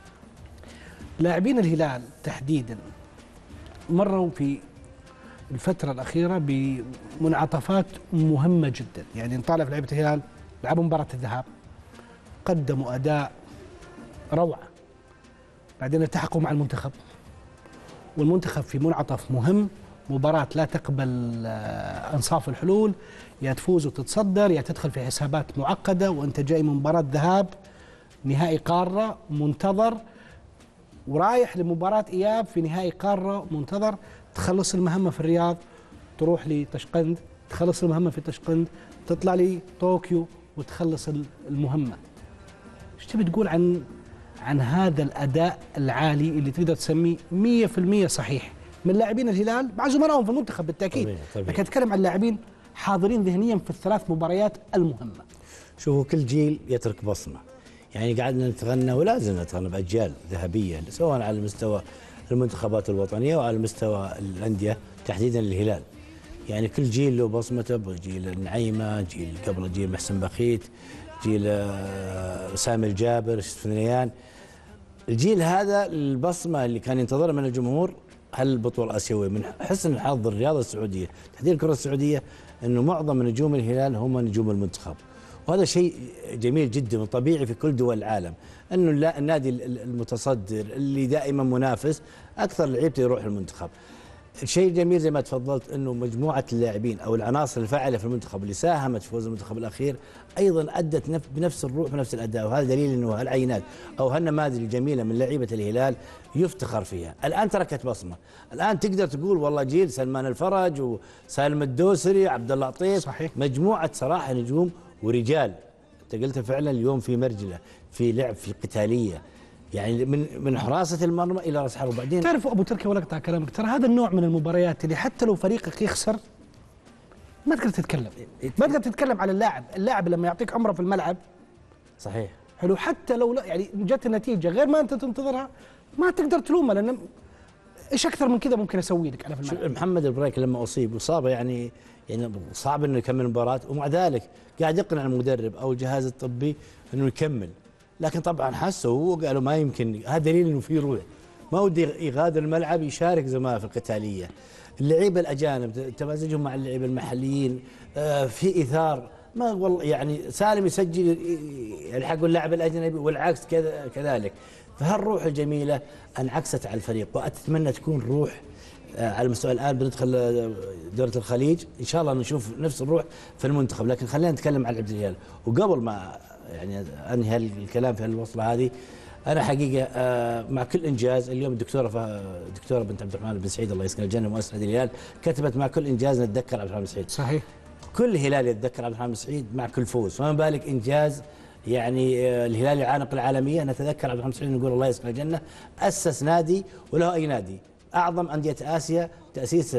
لاعبين الهلال تحديدا مروا في الفتره الاخيره بمنعطفات مهمه جدا. يعني نطالع في لعيبه الهلال لعبوا مباراه الذهاب قدموا اداء روعه، بعدين التحقوا مع المنتخب والمنتخب في منعطف مهم، مباراة لا تقبل أنصاف الحلول، يا تفوز وتتصدر يا تدخل في حسابات معقدة، وأنت جاي من مباراة ذهاب نهائي قارة منتظر ورايح لمباراة إياب في نهائي قارة منتظر. تخلص المهمة في الرياض تروح لطشقند، تخلص المهمة في طشقند تطلع لي طوكيو وتخلص المهمة. ايش تبي تقول عن عن هذا الأداء العالي اللي تقدر تسميه مية في المية صحيح من لاعبين الهلال مع زملائهم في المنتخب بالتأكيد؟ طبيعي طبيعي. لكن أتكلم عن لاعبين حاضرين ذهنيا في الثلاث مباريات المهمة. شوفوا كل جيل يترك بصمة، يعني قعدنا نتغنى ولازم نتغنى بأجيال ذهبية سواء على مستوى المنتخبات الوطنية وعلى مستوى الأندية تحديدا الهلال. يعني كل جيل له بصمته، جيل النعيمة، جيل قبل جيل محسن بخيت، جيل سامي الجابر، الثنيان. الجيل هذا البصمة اللي كان ينتظرها من الجمهور هالبطولة الآسيوية. من حسن حظ الرياضة السعودية تحديدا الكرة السعودية أنه معظم نجوم الهلال هم نجوم المنتخب، وهذا شيء جميل جدا وطبيعي في كل دول العالم، أنه النادي المتصدر اللي دائما منافس أكثر لعيبته يروح المنتخب. الشيء جميل زي ما تفضلت أنه مجموعة اللاعبين أو العناصر الفاعلة في المنتخب اللي ساهمت في فوز المنتخب الأخير أيضا أدت بنفس الروح ونفس الأداء، وهذا دليل أنه هالعينات أو هالنماذج الجميلة من لعيبة الهلال يفتخر فيها. الآن تركت بصمة، الآن تقدر تقول والله جيل سلمان الفرج وسالم الدوسري عبد الله عطيف، صحيح. مجموعة صراحة نجوم ورجال. انت قلتها فعلا، اليوم في مرجله، في لعب، في قتاليه، يعني من من حراسه المرمى الى راس حرب. وبعدين تعرف ابو تركي ولا اقطع كلامك، ترى هذا النوع من المباريات اللي حتى لو فريقك يخسر ما تقدر تتكلم، ما تقدر تتكلم على اللاعب، اللاعب لما يعطيك عمره في الملعب صحيح حلو، حتى لو لا يعني جت النتيجه غير ما انت تنتظرها ما تقدر تلومه، لان ايش اكثر من كذا ممكن اسوي لك انا في الملعب. محمد البريك لما اصيب اصابه يعني يعني صعب انه يكمل المباراه، ومع ذلك قاعد يقنع المدرب او الجهاز الطبي انه يكمل، لكن طبعا حسوا وقالوا ما يمكن، هذا دليل انه في روح، ما ودي يغادر الملعب يشارك زملائه في القتاليه. اللعيبه الاجانب تمازجهم مع اللعيبه المحليين آه في اثار، ما والله يعني سالم يسجل يلحقوا اللاعب الاجنبي والعكس كذا كذلك. فهالروح الجميله انعكست على الفريق، واتمنى تكون روح على المستوى. الان بندخل دوره الخليج ان شاء الله نشوف نفس الروح في المنتخب، لكن خلينا نتكلم عن عبد الهلال. وقبل ما يعني انهي الكلام في الوصله هذه، انا حقيقه مع كل انجاز، اليوم الدكتوره الدكتوره بنت عبد الرحمن بن سعيد الله يسكن الجنه مؤسسه نادي الهلال كتبت مع كل انجاز نتذكر عبد الرحمن بن سعيد. صحيح، كل هلال يتذكر عبد الرحمن بن سعيد مع كل فوز، فما بالك انجاز يعني الهلال يعانق العالميه، نتذكر عبد الرحمن بن سعيد نقول الله يسكن الجنه، اسس نادي وله اي نادي اعظم انديه اسيا تاسيس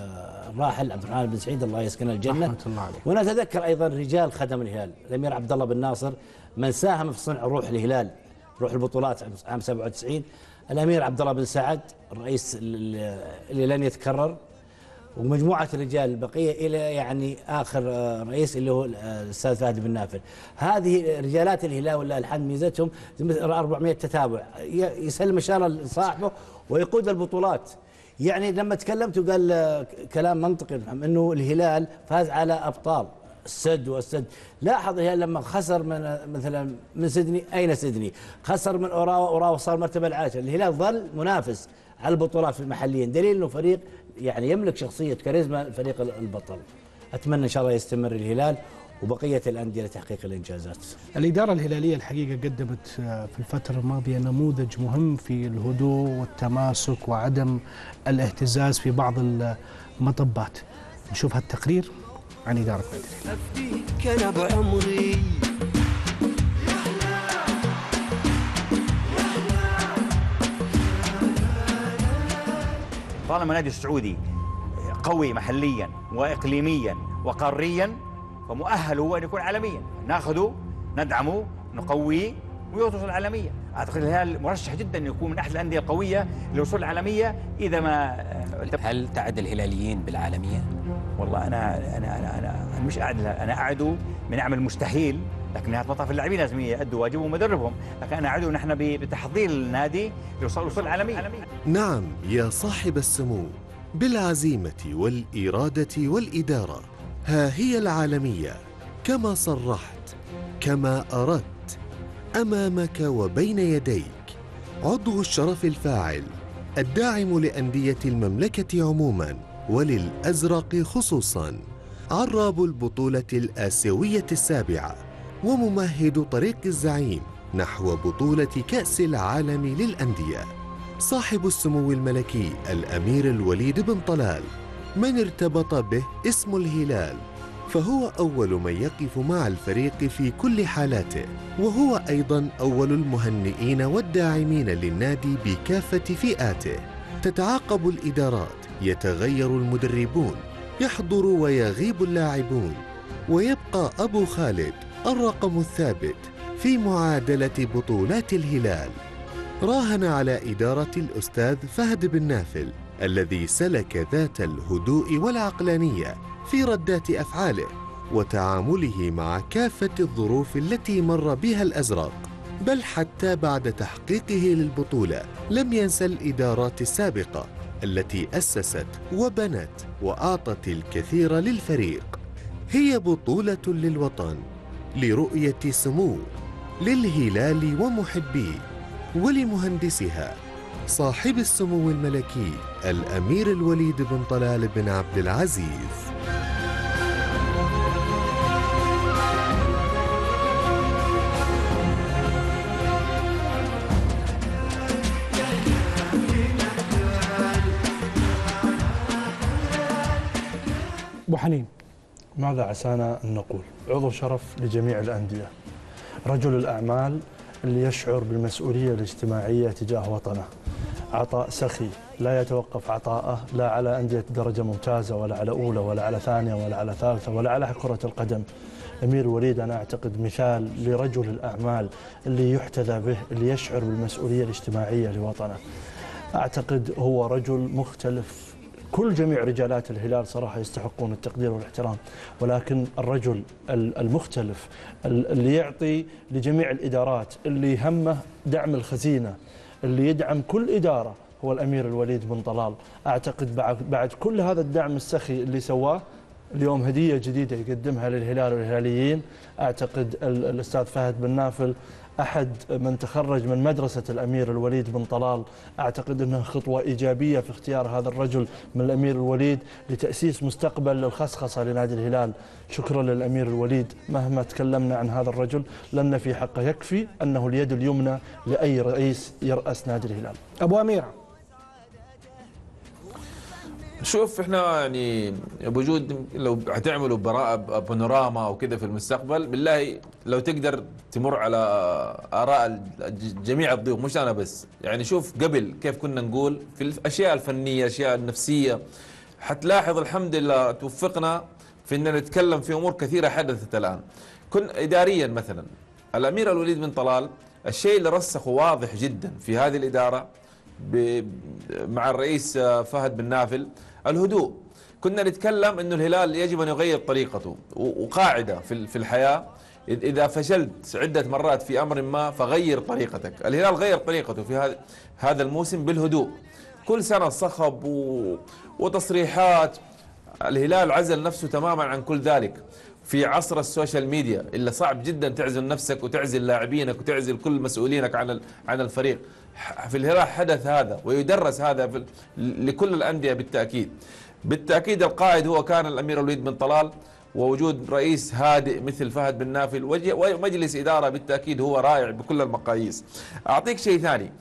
الراحل عبد الرحمن بن سعيد الله يسكن الجنه رحمه الله عليه. ونتذكر ايضا رجال خدم الهلال، الامير عبد الله بن ناصر من ساهم في صنع روح الهلال، روح البطولات عام سبعة وتسعين، الامير عبد الله بن سعد الرئيس اللي لن يتكرر، ومجموعه الرجال البقيه الى يعني اخر رئيس اللي هو الاستاذ فهد بن نافل. هذه رجالات الهلال ولله الحمد ميزتهم أربعمئة تتابع، يسلم اشاره لصاحبه ويقود البطولات. يعني لما تكلمت وقال كلام منطقي انه الهلال فاز على ابطال السد والسد، لاحظ الهلال لما خسر من مثلا من سيدني، اين سيدني؟ خسر من اوراوا، اوراوا صار المرتبه العاشره، الهلال ظل منافس على البطولات في المحليين، دليل انه فريق يعني يملك شخصيه كاريزما فريق البطل. اتمنى ان شاء الله يستمر الهلال وبقيه الانديه لتحقيق الانجازات. الاداره الهلاليه الحقيقه قدمت في الفتره الماضيه نموذج مهم في الهدوء والتماسك وعدم الاهتزاز في بعض المطبات. نشوف هالتقرير عن اداره نادي الهلال. أفديك أنا بعمري طالما النادي السعودي قوي محليا واقليميا وقاريا فمؤهل هو ان يكون عالميا، ناخذه ندعمه نقويه ويوصل عالميا. اعتقد الهلال مرشح جدا انه يكون من احد الانديه القويه للوصول العالميه اذا ما. هل تعد الهلاليين بالعالميه؟ والله انا انا انا انا, أنا مش قاعد، انا اعده من اعمل مستحيل، لكن نهايه المطاف اللاعبين لازم يأدوا واجبهم ومدربهم، لكن انا اعده نحن بتحضير النادي للوصول العالميه. نعم يا صاحب السمو، بالعزيمة والإرادة والإدارة ها هي العالمية، كما صرحت كما أردت، أمامك وبين يديك. عضو الشرف الفاعل الداعم لأندية المملكة عموما وللأزرق خصوصا، عراب البطولة الآسيوية السابعة وممهد طريق الزعيم نحو بطولة كأس العالم للأندية، صاحب السمو الملكي الأمير الوليد بن طلال، من ارتبط به اسم الهلال فهو أول من يقف مع الفريق في كل حالاته، وهو أيضا أول المهنئين والداعمين للنادي بكافة فئاته. تتعاقب الإدارات، يتغير المدربون، يحضر ويغيب اللاعبون، ويبقى أبو خالد الرقم الثابت في معادلة بطولات الهلال. راهن على إدارة الأستاذ فهد بن نافل الذي سلك ذات الهدوء والعقلانية في ردات أفعاله وتعامله مع كافة الظروف التي مر بها الأزرق، بل حتى بعد تحقيقه للبطولة لم ينسى الإدارات السابقة التي أسست وبنت وأعطت الكثير للفريق. هي بطولة للوطن، لرؤية سمو، للهلال ومحبيه، ولمهندسها صاحب السمو الملكي الأمير الوليد بن طلال بن عبد العزيز. أبو حنين، ماذا عسانا أن نقول؟ عضو شرف لجميع الأندية، رجل الأعمال اللي يشعر بالمسؤولية الاجتماعية تجاه وطنه، عطاء سخي لا يتوقف عطاءه لا على أندية درجة ممتازة ولا على أولى ولا على ثانية ولا على ثالثة ولا على كرة القدم. أمير الوليد أنا أعتقد مثال لرجل الأعمال اللي يحتذى به، اللي يشعر بالمسؤولية الاجتماعية لوطنه. أعتقد هو رجل مختلف، كل جميع رجالات الهلال صراحة يستحقون التقدير والاحترام، ولكن الرجل المختلف اللي يعطي لجميع الإدارات، اللي همه دعم الخزينة، اللي يدعم كل إدارة، هو الأمير الوليد بن طلال. أعتقد بعد كل هذا الدعم السخي اللي سواه، اليوم هدية جديدة يقدمها للهلال والهلاليين. أعتقد الأستاذ فهد بن نافل أحد من تخرج من مدرسة الأمير الوليد بن طلال، أعتقد أنها خطوة إيجابية في اختيار هذا الرجل من الأمير الوليد لتأسيس مستقبل للخصخصة لنادي الهلال. شكرا للأمير الوليد، مهما تكلمنا عن هذا الرجل لن في حقه، يكفي أنه اليد اليمنى لأي رئيس يرأس نادي الهلال. أبو أميرة، شوف احنا يعني بوجود لو هتعملوا بانوراما او كذا في المستقبل، بالله لو تقدر تمر على اراء جميع الضيوف مش انا بس، يعني شوف قبل كيف كنا نقول في الاشياء الفنيه، الاشياء النفسيه، حتلاحظ الحمد لله توفقنا في ان نتكلم في امور كثيره حدثت الان. كن اداريا مثلا الامير الوليد بن طلال الشيء اللي رسخه واضح جدا في هذه الاداره مع الرئيس فهد بن نافل الهدوء. كنا نتكلم انه الهلال يجب ان يغير طريقته، وقاعده في في الحياه اذا فشلت عده مرات في امر ما فغير طريقتك. الهلال غير طريقته في هذا هذا الموسم بالهدوء، كل سنه صخب وتصريحات. الهلال عزل نفسه تماما عن كل ذلك في عصر السوشيال ميديا اللي صعب جدا تعزل نفسك وتعزل لاعبينك وتعزل كل مسؤولينك عن عن الفريق. في الهلال حدث هذا ويدرس هذا لكل الأندية بالتأكيد. بالتأكيد القائد هو كان الأمير الوليد بن طلال، ووجود رئيس هادئ مثل فهد بن نافل ومجلس إدارة بالتأكيد هو رائع بكل المقاييس. أعطيك شيء ثاني،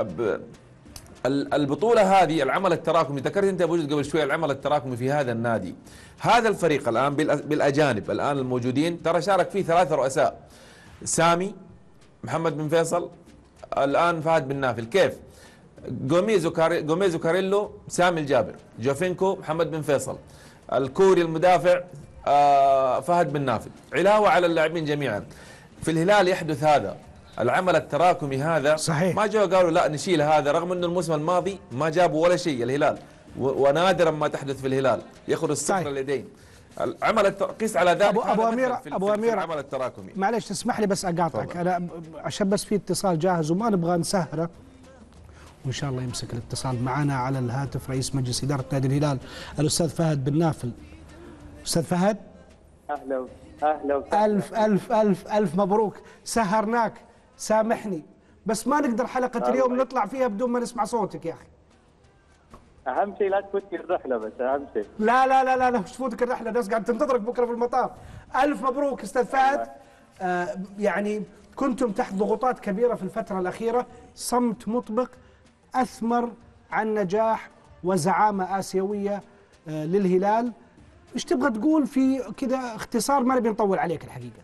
البطولة هذه العمل التراكمي، ذكرت أنت أبو قبل شوي العمل التراكمي في هذا النادي. هذا الفريق الآن بالأجانب الآن الموجودين ترى شارك فيه ثلاثة رؤساء، سامي، محمد بن فيصل، الآن فهد بن نافل. كيف؟ جوميزو كاري جوميزو كاريلو، سامي الجابر، جوفينكو، محمد بن فيصل، الكوري المدافع آه فهد بن نافل، علاوة على اللاعبين جميعا. في الهلال يحدث هذا العمل التراكمي هذا صحيح. ما جاءوا قالوا لا نشيل هذا، رغم انه الموسم الماضي ما جابوا ولا شيء الهلال، ونادرا ما تحدث في الهلال ياخذ الصفر اليدين. العمل الت... قيس على ذلك ابو ابو امير في ابو امير العمل التراكمي. معلش تسمح لي بس اقاطعك، انا عشان بس في اتصال جاهز وما نبغى نسهره، وان شاء الله يمسك الاتصال معنا على الهاتف رئيس مجلس اداره نادي الهلال الاستاذ فهد بن نافل. استاذ فهد، اهلا اهلا الف الف الف الف مبروك، سهرناك، سامحني بس ما نقدر حلقه اليوم نطلع فيها بدون ما نسمع صوتك يا اخي. اهم شيء لا تفوتني الرحله، بس اهم شيء. لا لا لا لا لا مش تفوتك الرحله، الناس قاعد تنتظرك بكره في المطار. الف مبروك استاذ فهد. آه يعني كنتم تحت ضغوطات كبيره في الفتره الاخيره، صمت مطبق اثمر عن نجاح وزعامه اسيويه آه للهلال. ايش تبغى تقول في كذا اختصار، ما نبي نطول عليك الحقيقه.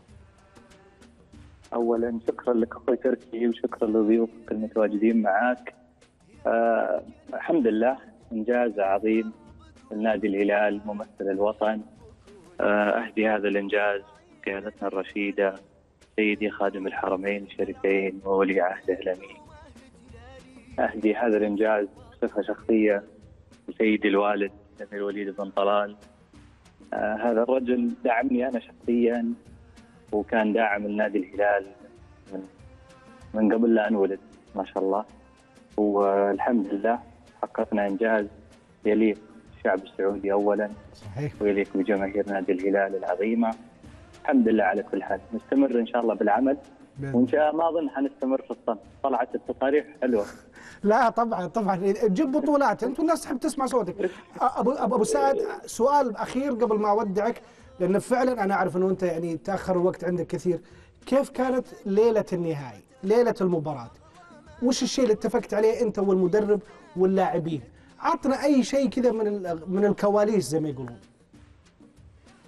اولا شكرا لك اخوي تركي، وشكرا لضيوفك المتواجدين معاك. آه الحمد لله انجاز عظيم لنادي الهلال ممثل الوطن. آه اهدي هذا الانجاز قيادتنا الرشيده سيدي خادم الحرمين الشريفين وولي عهده الامين. اهدي هذا الانجاز بصفه شخصيه لسيدي الوالد الامير الوليد بن طلال. آه هذا الرجل دعمني انا شخصيا، وكان داعم النادي الهلال من من قبل لا انولد ما شاء الله. والحمد لله حققنا انجاز يليق بالشعب السعودي اولا، صحيح، ويليق بجماهير نادي الهلال العظيمه. الحمد لله على كل حال، نستمر ان شاء الله بالعمل، وان شاء الله ما اظن حنستمر في الصمت. طلعت التصاريح حلوه. لا طبعا طبعا تجيب بطولات، انتم الناس تحب تسمع صوتك. ابو ابو سعد، سؤال اخير قبل ما اودعك، لان فعلا انا اعرف انه انت يعني تاخر الوقت عندك كثير. كيف كانت ليله النهائي، ليله المباراه؟ وش الشيء اللي اتفقت عليه انت والمدرب واللاعبين؟ عطنا اي شيء كذا من من الكواليس زي ما يقولون.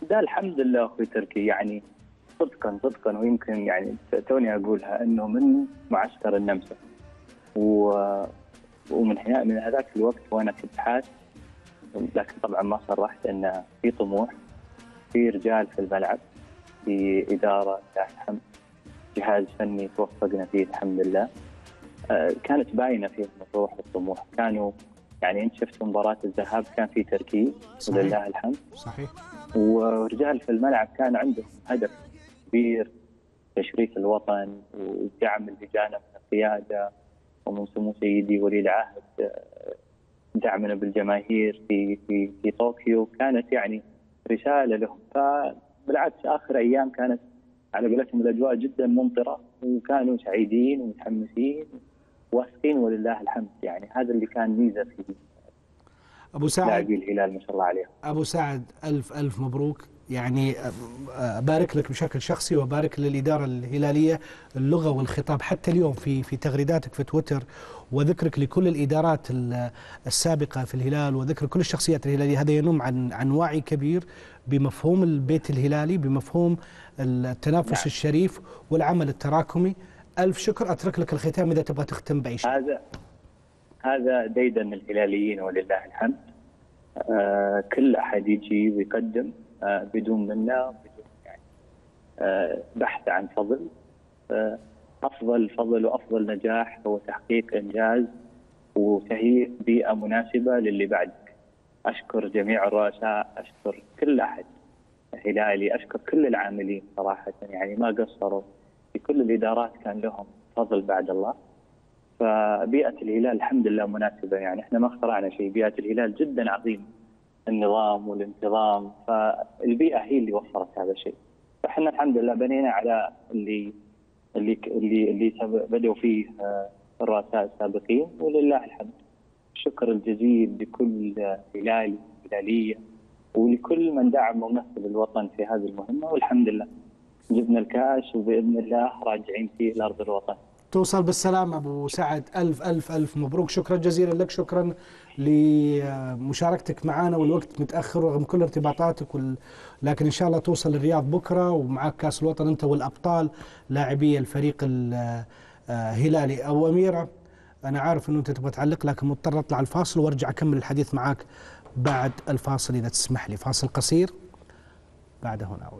ده الحمد لله اخوي تركي، يعني صدقا صدقا ويمكن يعني توني اقولها انه من معسكر النمسا و... ومن هنا من هذاك الوقت وانا كنت حاسس، لكن طبعا ما صرحت ان في طموح، في رجال في الملعب، في اداره لله الحمد، جهاز فني توفقنا فيه الحمد لله. آه كانت باينه فيهم الروح والطموح، كانوا يعني انت شفت مباراه الذهاب كان في تركيز ولله الحمد. صحيح. ورجال في الملعب كان عندهم هدف كبير، تشريف الوطن ودعم اللجان من القياده ومن سمو سيدي ولي العهد، دعمنا بالجماهير في في في طوكيو، كانت يعني رساله لهم. فبالعكس اخر ايام كانت على قولتهم الاجواء جدا ممطره، وكانوا سعيدين ومتحمسين واثقين ولله الحمد. يعني هذا اللي كان ميزه في ابو سعد لاعبي الهلال ما شاء الله عليهم. ابو سعد الف الف مبروك، يعني ابارك لك بشكل شخصي وبارك للاداره الهلاليه. اللغه والخطاب حتى اليوم في في تغريداتك في تويتر وذكرك لكل الادارات السابقه في الهلال وذكر كل الشخصيات الهلاليه، هذا ينم عن عن وعي كبير بمفهوم البيت الهلالي، بمفهوم التنافس نعم. الشريف والعمل التراكمي. الف شكر. اترك لك الختام اذا تبغى تختم باي شيء. هذا هذا ديدن الهلاليين ولله الحمد. آه كل احد يجي ويقدم آه بدون منا، بدون يعني آه بحث عن فضل. آه افضل فضل وافضل نجاح هو تحقيق انجاز وتهيئ بيئه مناسبه للي بعدك. اشكر جميع الرؤساء، اشكر كل احد هلالي، اشكر كل العاملين صراحه، يعني ما قصروا في كل الادارات، كان لهم فضل بعد الله. فبيئه الهلال الحمد لله مناسبه، يعني احنا ما اخترعنا شيء، بيئه الهلال جدا عظيمه، النظام والانتظام، فالبيئه هي اللي وفرت هذا الشيء. فاحنا الحمد لله بنينا على اللي اللي اللي اللي بدأوا فيه الرؤساء السابقين ولله الحمد. الشكر الجزيل لكل هلالي هلاليه ولكل من دعم ومثل الوطن في هذه المهمه، والحمد لله جبنا الكاس وباذن الله راجعين فيه لارض الوطن. توصل بالسلام ابو سعد، الف الف الف مبروك. شكرا جزيلا لك، شكرا لمشاركتك معنا، والوقت متاخر رغم كل ارتباطاتك وال... لكن ان شاء الله توصل الرياض بكره ومعك كاس الوطن انت والابطال لاعبي الفريق الهلالي. ابو اميره انا عارف انه انت تبغى تعلق، لكن مضطر اطلع الفاصل وارجع اكمل الحديث معك بعد الفاصل اذا تسمح لي. فاصل قصير بعده نعود.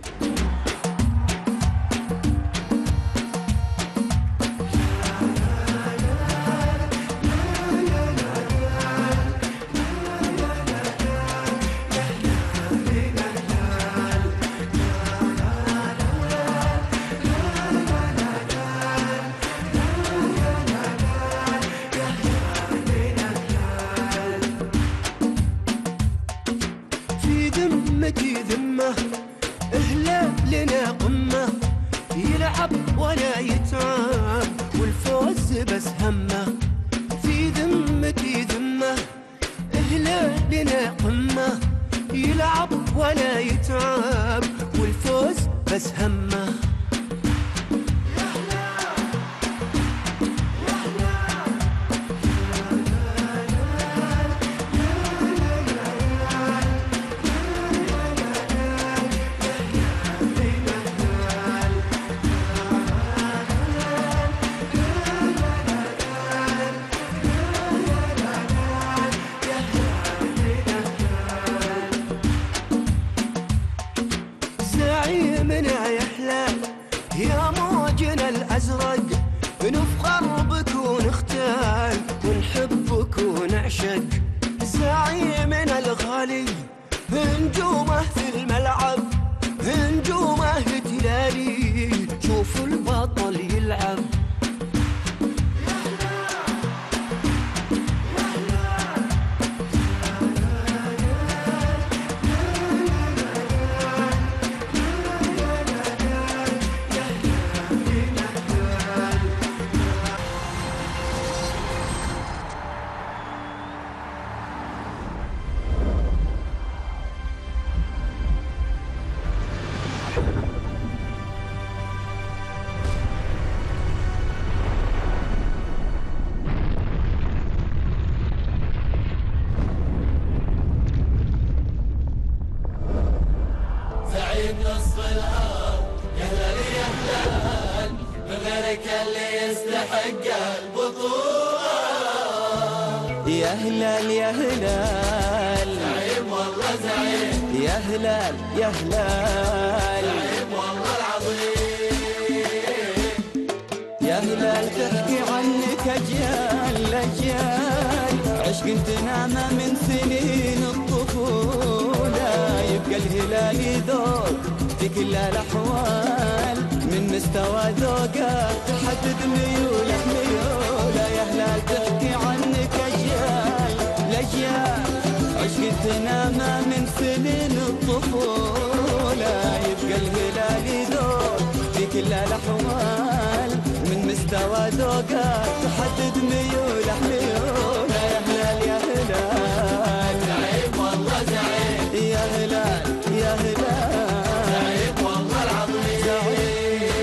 يا هلال يا هلال زعيم والله زعيم يا هلال يا هلال زعيم والله العظيم يا هلال تحكي عنك أجيال أجيال عشق تنام من سنين الطفولة يبقى الهلال يذوق في كل الأحوال من مستوى ذوقه تحدد ميوله ميوله يا هلال تحكي عنك أجيال الأجيال عشق تنام من سنين الطفولة يبقى الهلال يذوق في كل الأحوال من مستوى ذوقه تحدد ميوله ميوله يا هلال يا هلال زعيم والله زعيم يا هلال يا هلال زعيم والله العظيم زعيم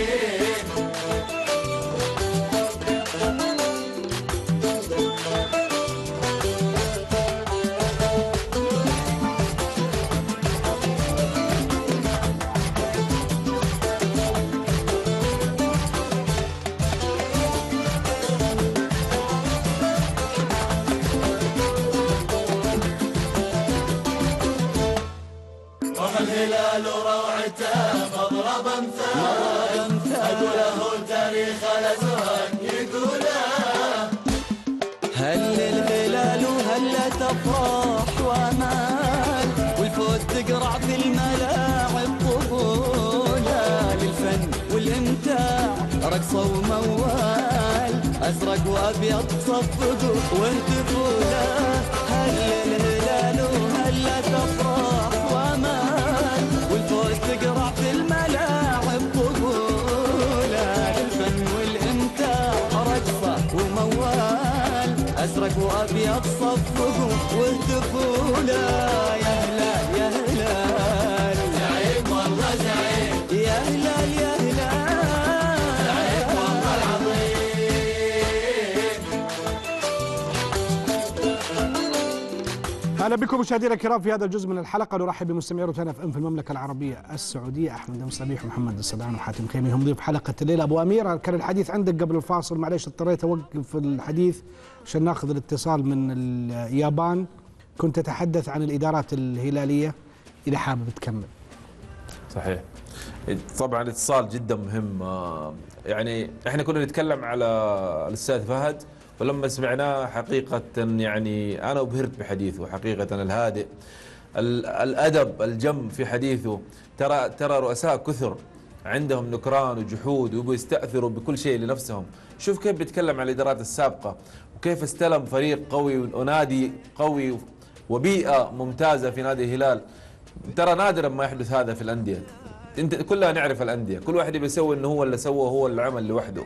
الهلال وروعته مضرب امثال اقوله التاريخ الازرق يقوله هل الهلال وهلت افراح وامال والفوز تقرع في الملاعب طفوله للفن والامتاع رقصه وموال ازرق وابيض صفقوا واهتفوا له هل الهلال وهلت افراح وامال والفوز تقرع في الملاعب طفوله للفن والامتاع رقصه وموال ازرق وابيض صفقوا واهتفوا له يا هلال يا هلال زعيم والله زعيم يا هلال يا هلال زعيم والله العظيم اهلا بكم مشاهدينا الكرام في هذا الجزء من الحلقه. نرحب بمستمعي روتانا اف ام في المملكه العربيه السعوديه، احمد مصبيح ومحمد الصدعان وحاتم خيمي هم ضيوف حلقه الليله. ابو امير كان الحديث عندك قبل الفاصل، معليش اضطريت اوقف الحديث عشان ناخذ الاتصال من اليابان. كنت تتحدث عن الادارات الهلاليه، اذا حابب تكمل. صحيح. طبعا الاتصال جدا مهم. يعني احنا كنا نتكلم على الاستاذ فهد، ولما سمعناه حقيقة يعني أنا أبهرت بحديثه، حقيقة الهادئ، الأدب، الجم في حديثه. ترى ترى رؤساء كثر عندهم نكران وجحود ويبغوا يستأثروا بكل شيء لنفسهم. شوف كيف بيتكلم عن الإدارات السابقة وكيف استلم فريق قوي ونادي قوي وبيئة ممتازة في نادي الهلال. ترى نادرا ما يحدث هذا في الأندية. انت كلها نعرف الأندية، كل واحد بيسوي انه هو اللي سوى، هو اللي عمل لوحده.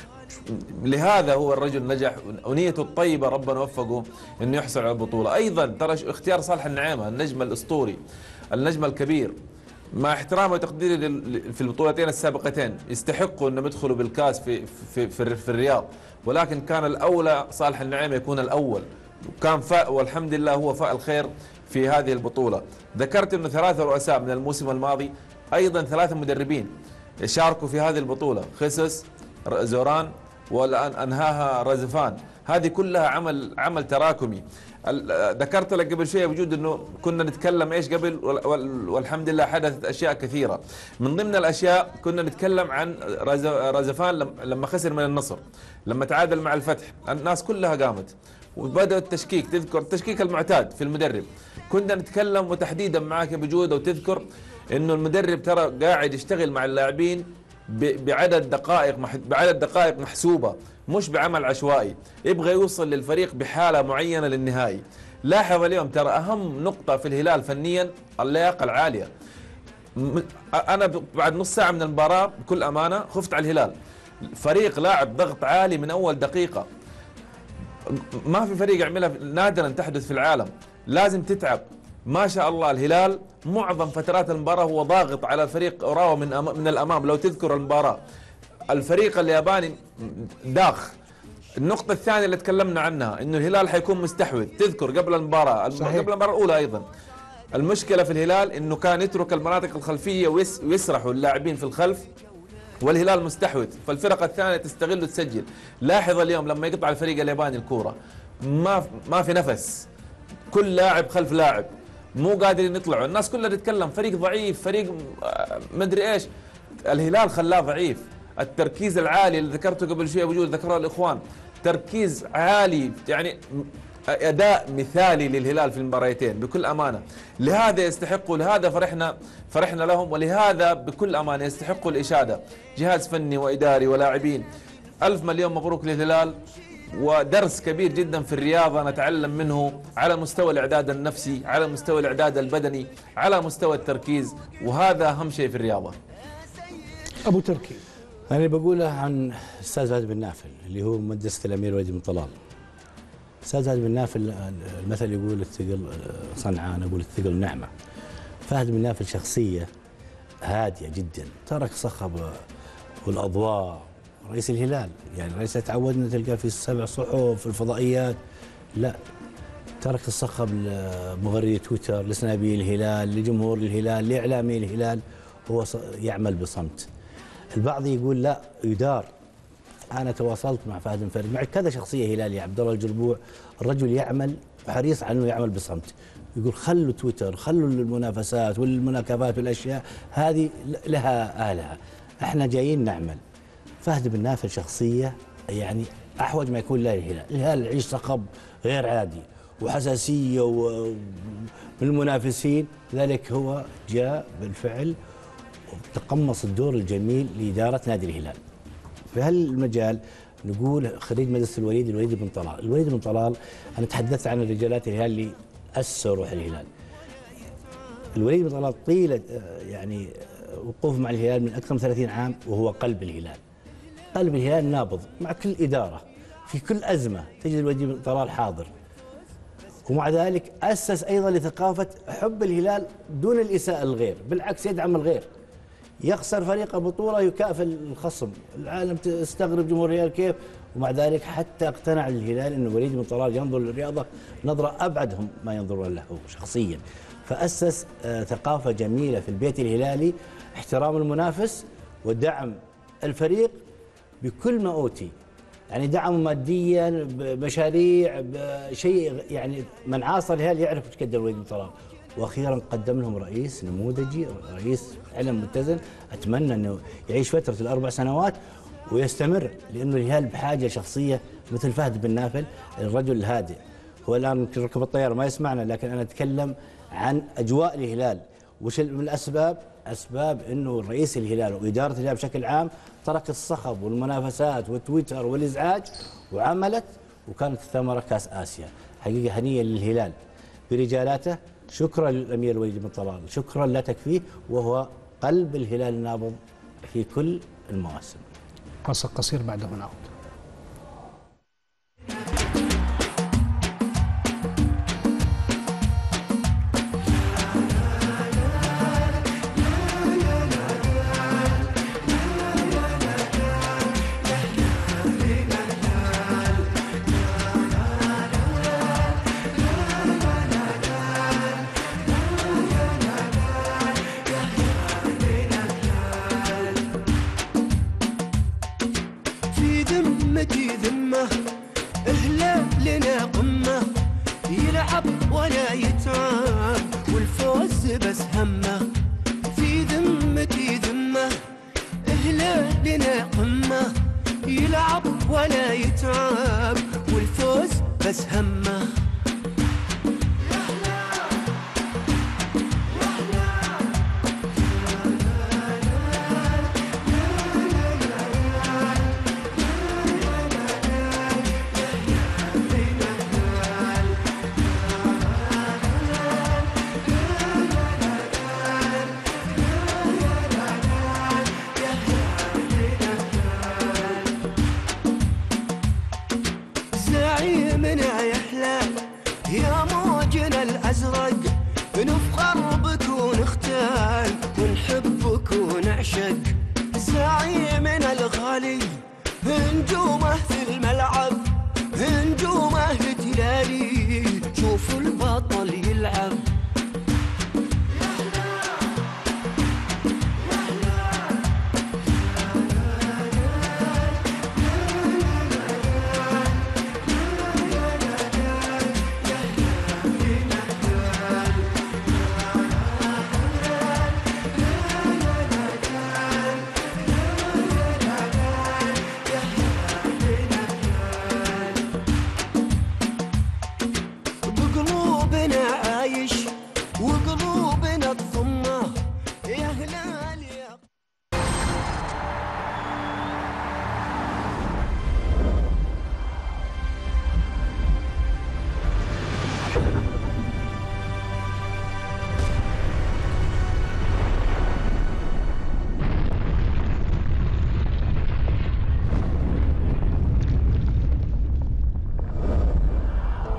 لهذا هو الرجل نجح ونيته الطيبة ربنا وفقه انه يحصل على البطولة. ايضا ترى اختيار صالح النعيمة النجم الاسطوري النجم الكبير، مع احترامي وتقديري في البطولتين السابقتين يستحقوا انهم يدخلوا بالكاس في في في, في الرياض، ولكن كان الاولى صالح النعيمة يكون الاول، وكان فاء والحمد لله هو فاء الخير في هذه البطولة. ذكرت انه ثلاثة رؤساء من الموسم الماضي، ايضا ثلاثة مدربين شاركوا في هذه البطولة، خسس، زوران، والآن أنهاها رزفان. هذه كلها عمل عمل تراكمي. ذكرت لك قبل شوية بوجود أنه كنا نتكلم إيش قبل، والحمد لله حدثت أشياء كثيرة. من ضمن الأشياء كنا نتكلم عن رزفان لما خسر من النصر، لما تعادل مع الفتح، الناس كلها قامت وبدأ التشكيك. تذكر التشكيك المعتاد في المدرب. كنا نتكلم وتحديدا معك بجودة، وتذكر أنه المدرب ترى قاعد يشتغل مع اللاعبين بعدد دقائق بعدد دقائق محسوبة، مش بعمل عشوائي، يبغى يوصل للفريق بحالة معينة للنهائي. لاحظ اليوم ترى أهم نقطة في الهلال فنيا اللياقة العالية. أنا بعد نص ساعة من المباراة بكل أمانة خفت على الهلال. فريق لاعب ضغط عالي من أول دقيقة، ما في فريق يعملها، نادرا تحدث في العالم. لازم تتعب. ما شاء الله الهلال معظم فترات المباراة هو ضاغط على الفريق أوراوا من من الأمام. لو تذكر المباراة الفريق الياباني داخ. النقطة الثانية اللي تكلمنا عنها إنه الهلال حيكون مستحوذ. تذكر قبل المباراة صحيح. قبل المباراة الأولى أيضا المشكلة في الهلال إنه كان يترك المناطق الخلفية ويسرحوا اللاعبين في الخلف، والهلال مستحوذ، فالفرق الثانية تستغل وتسجل. لاحظ اليوم لما يقطع الفريق الياباني الكورة ما ما في نفس، كل لاعب خلف لاعب، مو قادرين يطلعوا، الناس كلها تتكلم فريق ضعيف، فريق مدري ايش. الهلال خلاه ضعيف. التركيز العالي اللي ذكرته قبل شوي ابو جود، ذكره الاخوان، تركيز عالي، يعني اداء مثالي للهلال في المباريتين بكل امانه. لهذا يستحقوا، لهذا فرحنا فرحنا لهم، ولهذا بكل امانه يستحقوا الاشاده، جهاز فني واداري ولاعبين. الف مليون مبروك للهلال، ودرس كبير جدا في الرياضه نتعلم منه على مستوى الاعداد النفسي، على مستوى الاعداد البدني، على مستوى التركيز، وهذا اهم شيء في الرياضه. ابو تركي، انا اللي بقوله عن استاذ فهد بن نافل اللي هو مدرسه الامير الوليد بن طلال. استاذ فهد بن نافل المثل يقول الثقل صنعاء، اقول الثقل نعمه. فهد بن نافل شخصيه هاديه جدا، ترك صخب والاضواء. رئيس الهلال يعني رئيس تعودنا تلقى في السبع صحف في الفضائيات، لا، ترك الصخب لمغري تويتر، لسنابي الهلال، لجمهور الهلال، لاعلامي الهلال، هو يعمل بصمت. البعض يقول لا يدار. انا تواصلت مع فهد بن مع كذا شخصيه هلاليه، عبد الله الجربوع، الرجل يعمل حريص على انه يعمل بصمت، يقول خلوا تويتر، خلوا المنافسات والمناكفات والاشياء هذه لها اهلها، احنا جايين نعمل. فهد بن نافل شخصيه يعني احوج ما يكون له الهلال، الهلال يعيش صخب غير عادي وحساسيه من المنافسين، لذلك هو جاء بالفعل وتقمص الدور الجميل لاداره نادي الهلال. في هالمجال نقول خريج مدرسه الوليد الوليد بن طلال، الوليد بن طلال انا تحدثت عن الرجالات الهلال اللي اسسوا روح الهلال. الوليد بن طلال طيله يعني وقوف مع الهلال من اكثر من ثلاثين عام، وهو قلب الهلال. قلب الهلال نابض مع كل اداره، في كل ازمه تجد الوليد بن طلال حاضر. ومع ذلك اسس ايضا لثقافه حب الهلال دون الاساءه للغير، بالعكس يدعم الغير. يخسر فريقه بطوله يكافئ الخصم، العالم تستغرب جمهور الهلال كيف، ومع ذلك حتى اقتنع الهلال انه وليد بن طلال ينظر للرياضه نظره ابعدهم ما ينظرون له شخصيا. فاسس ثقافه جميله في البيت الهلالي، احترام المنافس ودعم الفريق بكل ما اوتي، يعني دعم ماديا بمشاريع بشيء، يعني من عاصر الهلال يعرف ايش قدر الوليد بن طلال. واخيرا قدم لهم رئيس نموذجي، رئيس فعلا متزن، اتمنى انه يعيش فتره الاربع سنوات ويستمر، لانه الهلال بحاجه شخصيه مثل فهد بن نافل، الرجل الهادئ. هو الان ركب الطياره ما يسمعنا، لكن انا اتكلم عن اجواء الهلال. وش من الاسباب؟ اسباب انه رئيس الهلال واداره الهلال بشكل عام ترك الصخب والمنافسات والتويتر والازعاج وعملت، وكانت الثمره كاس اسيا. حقيقه هنيه للهلال برجالاته. شكرا للامير الوليد بن طلال، شكرا لا تكفيه، وهو قلب الهلال النابض في كل المواسم. فاصل قصير بعده نعود.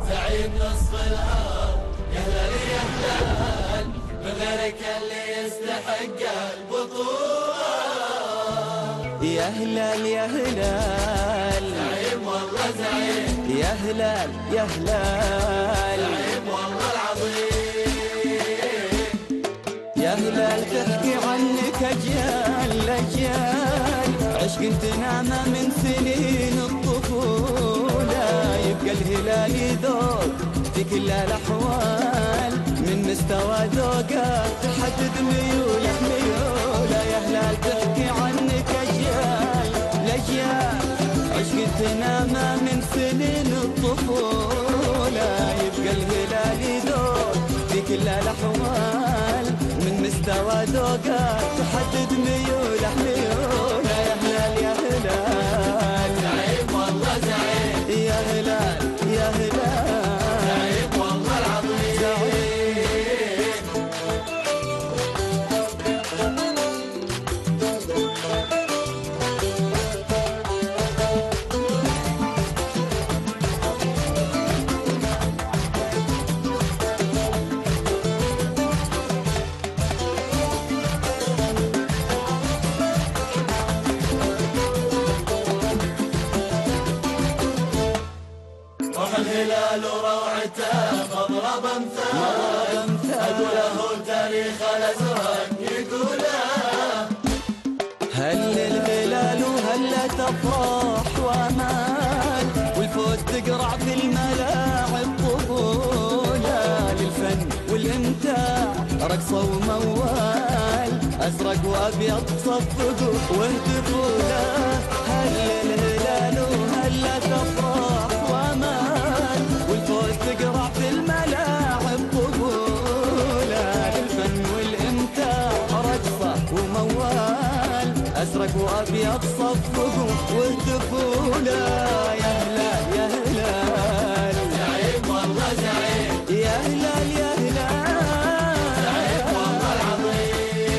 زعيم نصف الارض يا هلال يا هلال من غيرك اللي يستحق البطولة يا هلال يا هلال زعيم والله زعيم يا هلال يا هلال زعيم والله العظيم يا هلال تحكي عنك أجيال الأجيال عشق تنامى من سنين الطفولة يبقى الهلال ذوق في كل الأحوال من مستوى ذوقه تحدد ميوله ميوله يا هلال تحكي عنك أجيال الأجيال عشق تنامى من سنين الطفولة يبقى الهلال ذوق في كل الأحوال من مستوى ذوقه تحدد ميوله ميوله يا هلال يا هلال زعيم والله زعيم يا هلال يا هلال زعيم والله العظيم زعيم الهلال وروعته مضرب امثال اقوله تاريخ الازرق يقوله هل الهلال وهلا تفرح وامال والفوز تقرع في الملاعب طبوله للفن والامتاع رقصه وموال ازرق وابيض صفقوا واهتفوا له هل الهلال وهلا تفرح وامال والفوز تقرع في الملاعب طبوله للفن والامتاع رقصه وموال ازرق وابيض صفقوا واهتفوا له يا هلال يا هلال زعيم والله زعيم يا هلال يا هلال زعيم والله العظيم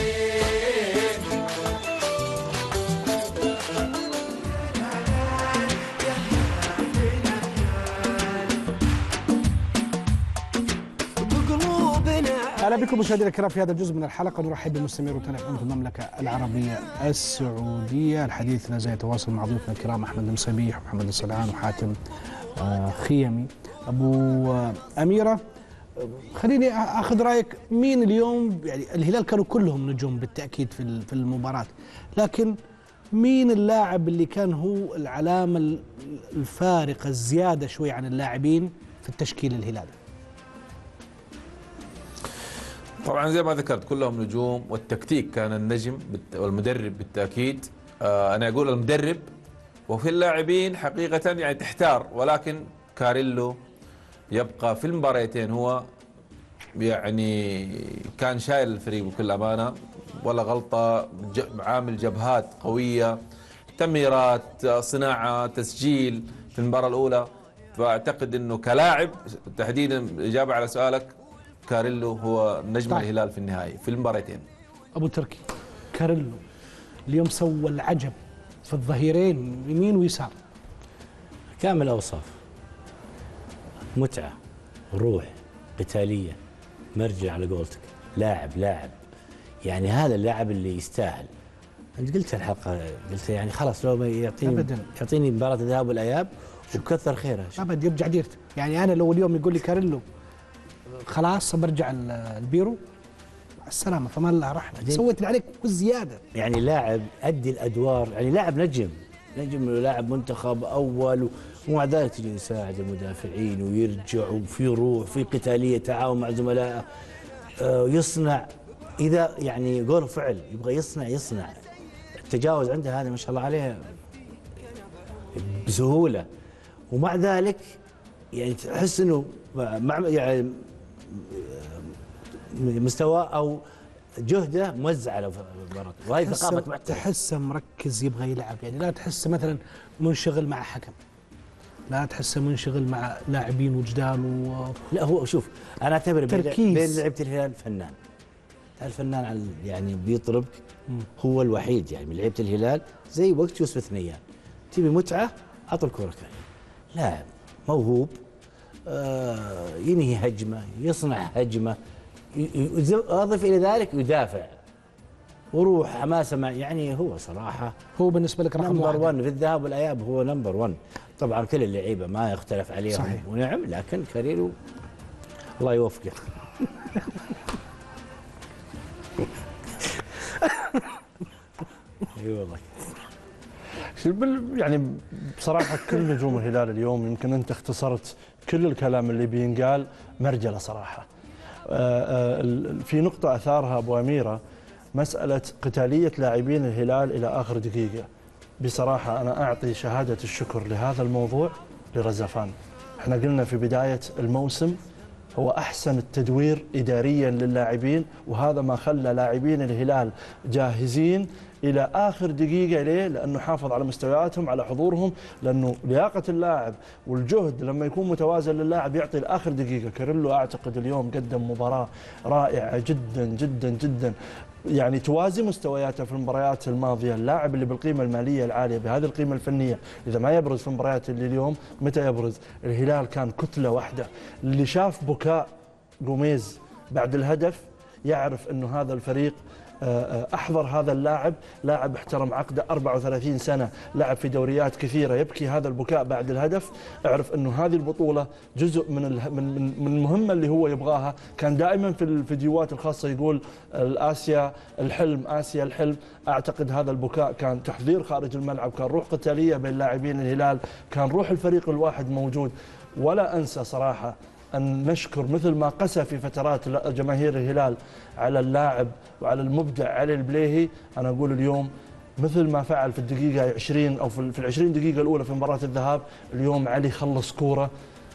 اهلا بكم مشاهدينا الكرام في هذا الجزء من الحلقه. نرحب بالمستمعين وتابعين في المملكه العربيه السعوديه. الحديث لا زال يتواصل مع ضيوفنا الكرام احمد المصبيح ومحمد السلعان وحاتم خيمي. ابو اميره، خليني اخذ رايك، مين اليوم يعني الهلال كانوا كلهم نجوم بالتاكيد في في المباراه، لكن مين اللاعب اللي كان هو العلامه الفارقه الزياده شوي عن اللاعبين في التشكيل الهلالي؟ طبعا زي ما ذكرت كلهم نجوم، والتكتيك كان النجم والمدرب بالتأكيد. آه أنا أقول المدرب، وفي اللاعبين حقيقة يعني تحتار، ولكن كاريلو يبقى في المباراتين هو يعني كان شايل الفريق بكل أمانة، ولا غلطة، عامل جبهات قوية، تمريرات، صناعة، تسجيل في المباراة الأولى. فأعتقد أنه كلاعب تحديدا الإجابة على سؤالك كاريلو هو نجم طيب. الهلال في النهائي في المباراتين. ابو تركي، كاريلو اليوم سوى العجب في الظهيرين يمين ويسار، كامل اوصاف، متعه، روح، قتاليه، مرجع على قولتك، لاعب لاعب يعني هذا اللاعب اللي يستاهل. انت قلت الحلقه، قلت يعني خلاص لو يعطيني أبداً. يعطيني مباراه الذهاب والاياب وكثر خيره ابد يرجع ديرته. يعني انا لو اليوم يقول لي كاريلو خلاص برجع البيرو السلامه فما الله رحمه، سويت اللي عليك والزياده. يعني لاعب ادي الادوار، يعني لاعب نجم نجم لاعب منتخب اول، ومع ذلك تجي يساعد المدافعين ويرجع، وفي روح، في قتاليه، تعاون مع زملائه، يصنع. اذا يعني قول فعل يبغى يصنع يصنع التجاوز عنده هذا ما شاء الله عليه بسهوله، ومع ذلك يعني تحس انه مع يعني مستوى او جهده موزع على المباراه، وهي ثقافه محترف. تحسه مركز يبغى يلعب، يعني لا تحسه مثلا منشغل مع حكم، لا تحسه منشغل مع لاعبين وجدان و... لا هو شوف انا اعتبر تركيز. بين لعيبه الهلال فنان، الفنان على يعني بيطربك هو الوحيد يعني من لعيبه الهلال، زي وقت يوسف ثنيان تبي متعه اعطوا الكره كامله، لاعب موهوب ينهي هجمه، يصنع هجمه، اضف الى ذلك يدافع وروح حماسه مع، يعني هو صراحه هو بالنسبه لك رقم نمبر واحد في الذهاب والاياب، هو نمبر واحد. طبعا كل اللعيبه ما يختلف عليهم صحيح. ونعم، لكن كاريرو الله يوفقه. اي والله. يعني بصراحه كل نجوم الهلال اليوم يمكن انت اختصرت كل الكلام اللي بينقال، مرجله صراحه. في نقطه اثارها ابو اميره، مساله قتاليه لاعبين الهلال الى اخر دقيقه. بصراحه انا اعطي شهاده الشكر لهذا الموضوع لرزفان. احنا قلنا في بدايه الموسم هو أحسن التدوير إداريا للاعبين، وهذا ما خلى لاعبين الهلال جاهزين إلى آخر دقيقة. ليه؟ لأنه حافظ على مستوياتهم، على حضورهم، لأنه لياقة اللاعب والجهد لما يكون متوازن للاعب يعطي لآخر دقيقة. كاريلو أعتقد اليوم قدم مباراة رائعة جدا جدا جدا، يعني توازي مستوياته في المباريات الماضية. اللاعب اللي بالقيمة المالية العالية بهذه القيمة الفنية إذا ما يبرز في المباريات اللي اليوم، متى يبرز؟ الهلال كان كتلة واحدة. اللي شاف بكاء جوميز بعد الهدف يعرف أنه هذا الفريق أحضر هذا اللاعب، لاعب احترم عقده، أربعة وثلاثين سنة، لعب في دوريات كثيرة، يبكي هذا البكاء بعد الهدف. اعرف أنه هذه البطولة جزء من من من المهمة اللي هو يبغاها. كان دائما في الفيديوهات الخاصة يقول الآسيا الحلم، آسيا الحلم. أعتقد هذا البكاء كان تحضير خارج الملعب، كان روح قتالية بين لاعبين الهلال، كان روح الفريق الواحد موجود. ولا أنسى صراحة أن نشكر مثل ما قسى في فترات جماهير الهلال على اللاعب وعلى المبدع علي البليهي، أنا أقول اليوم مثل ما فعل في الدقيقة عشرين أو في العشرين دقيقة الأولى في مباراة الذهاب، اليوم علي خلص كورة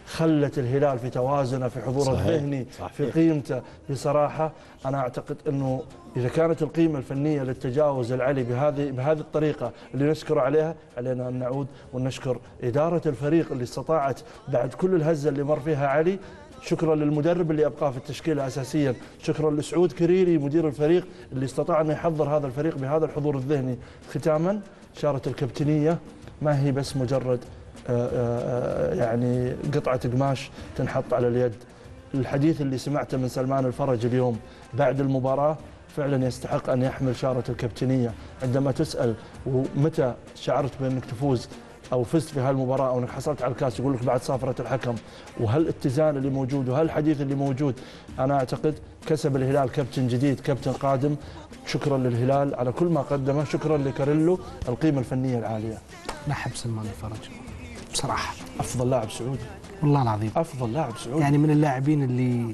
خلت الهلال في توازنه، في حضوره الذهني، في قيمته. بصراحة أنا أعتقد أنه إذا كانت القيمة الفنية للتجاوز العلي بهذه بهذه الطريقة اللي نشكر عليها، علينا أن نعود ونشكر إدارة الفريق اللي استطاعت بعد كل الهزة اللي مر فيها علي. شكرا للمدرب اللي أبقاه في التشكيلة أساسيا، شكرا لسعود كريري مدير الفريق اللي استطاع أن يحضر هذا الفريق بهذا الحضور الذهني. ختاما، شارة الكابتنية ما هي بس مجرد آآ آآ يعني قطعة قماش تنحط على اليد. الحديث اللي سمعته من سلمان الفرج اليوم بعد المباراة فعلا يستحق أن يحمل شارة الكابتنية. عندما تسأل ومتى شعرت بأنك تفوز أو فزت في هالمباراة أو أنك حصلت على الكاس، يقول لك بعد صافرة الحكم وهالاتزان اللي موجود وهالحديث اللي موجود. أنا أعتقد كسب الهلال كابتن جديد، كابتن قادم. شكرا للهلال على كل ما قدمه، شكرا لكاريلو القيمة الفنية العالية. نحب سلمان الفرج بصراحة، أفضل لاعب سعودي والله العظيم، أفضل لاعب سعودي، يعني من اللاعبين اللي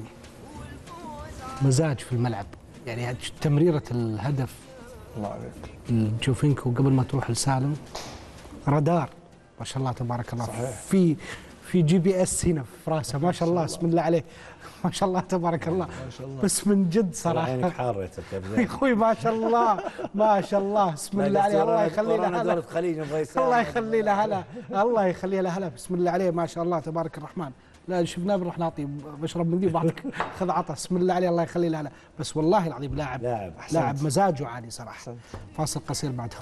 مزاج في الملعب. يعني تمريرة الهدف الله عليك الجوفينكو قبل ما تروح لسالم، رادار ما شاء الله تبارك الله. صحيح. في في جي بي اس هنا في راسه ما شاء الله، بسم الله عليه، ما شاء الله تبارك الله. ما شاء الله. بس من جد صراحه عينك حاره يا اخوي ما شاء الله ما شاء الله، بسم الله عليه. الله يخلي له هلا، الله يخلي له هلا، الله يخلي له هلا، بسم الله عليه ما شاء الله تبارك الرحمن. لا شفناه بنروح نعطي بشرب من ذي بعطيك خذ عطى، بسم الله عليه الله يخلي له هلا. بس والله العظيم لاعب لاعب لاعب مزاجه عالي صراحه. فاصل قصير بعدها.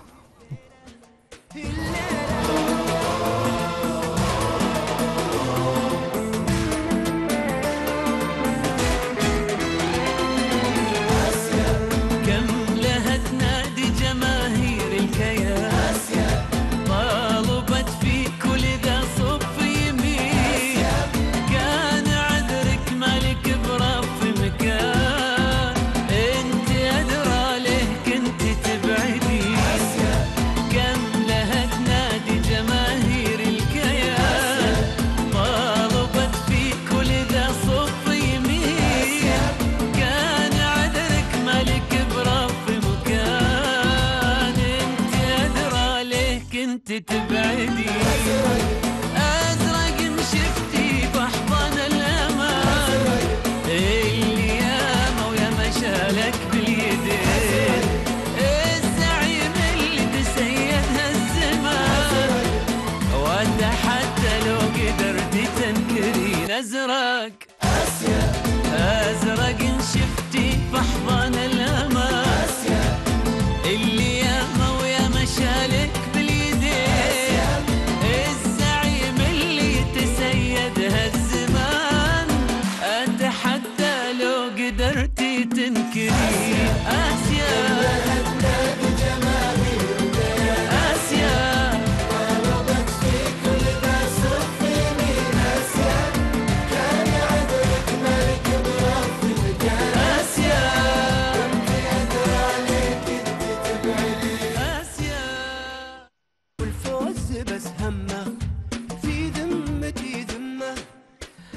تبعدي أزرق مشفتي بحضن الأمان، اللي ياما وياما شالك باليدين، الزعيم اللي تسيدها الزمان، وانت حتى لو قدرتي تنكرين. أزرق أزرق شفتي بحضن الأمان، اللي ياما وياما شالك الزعيم اللي تسيدها الزمان،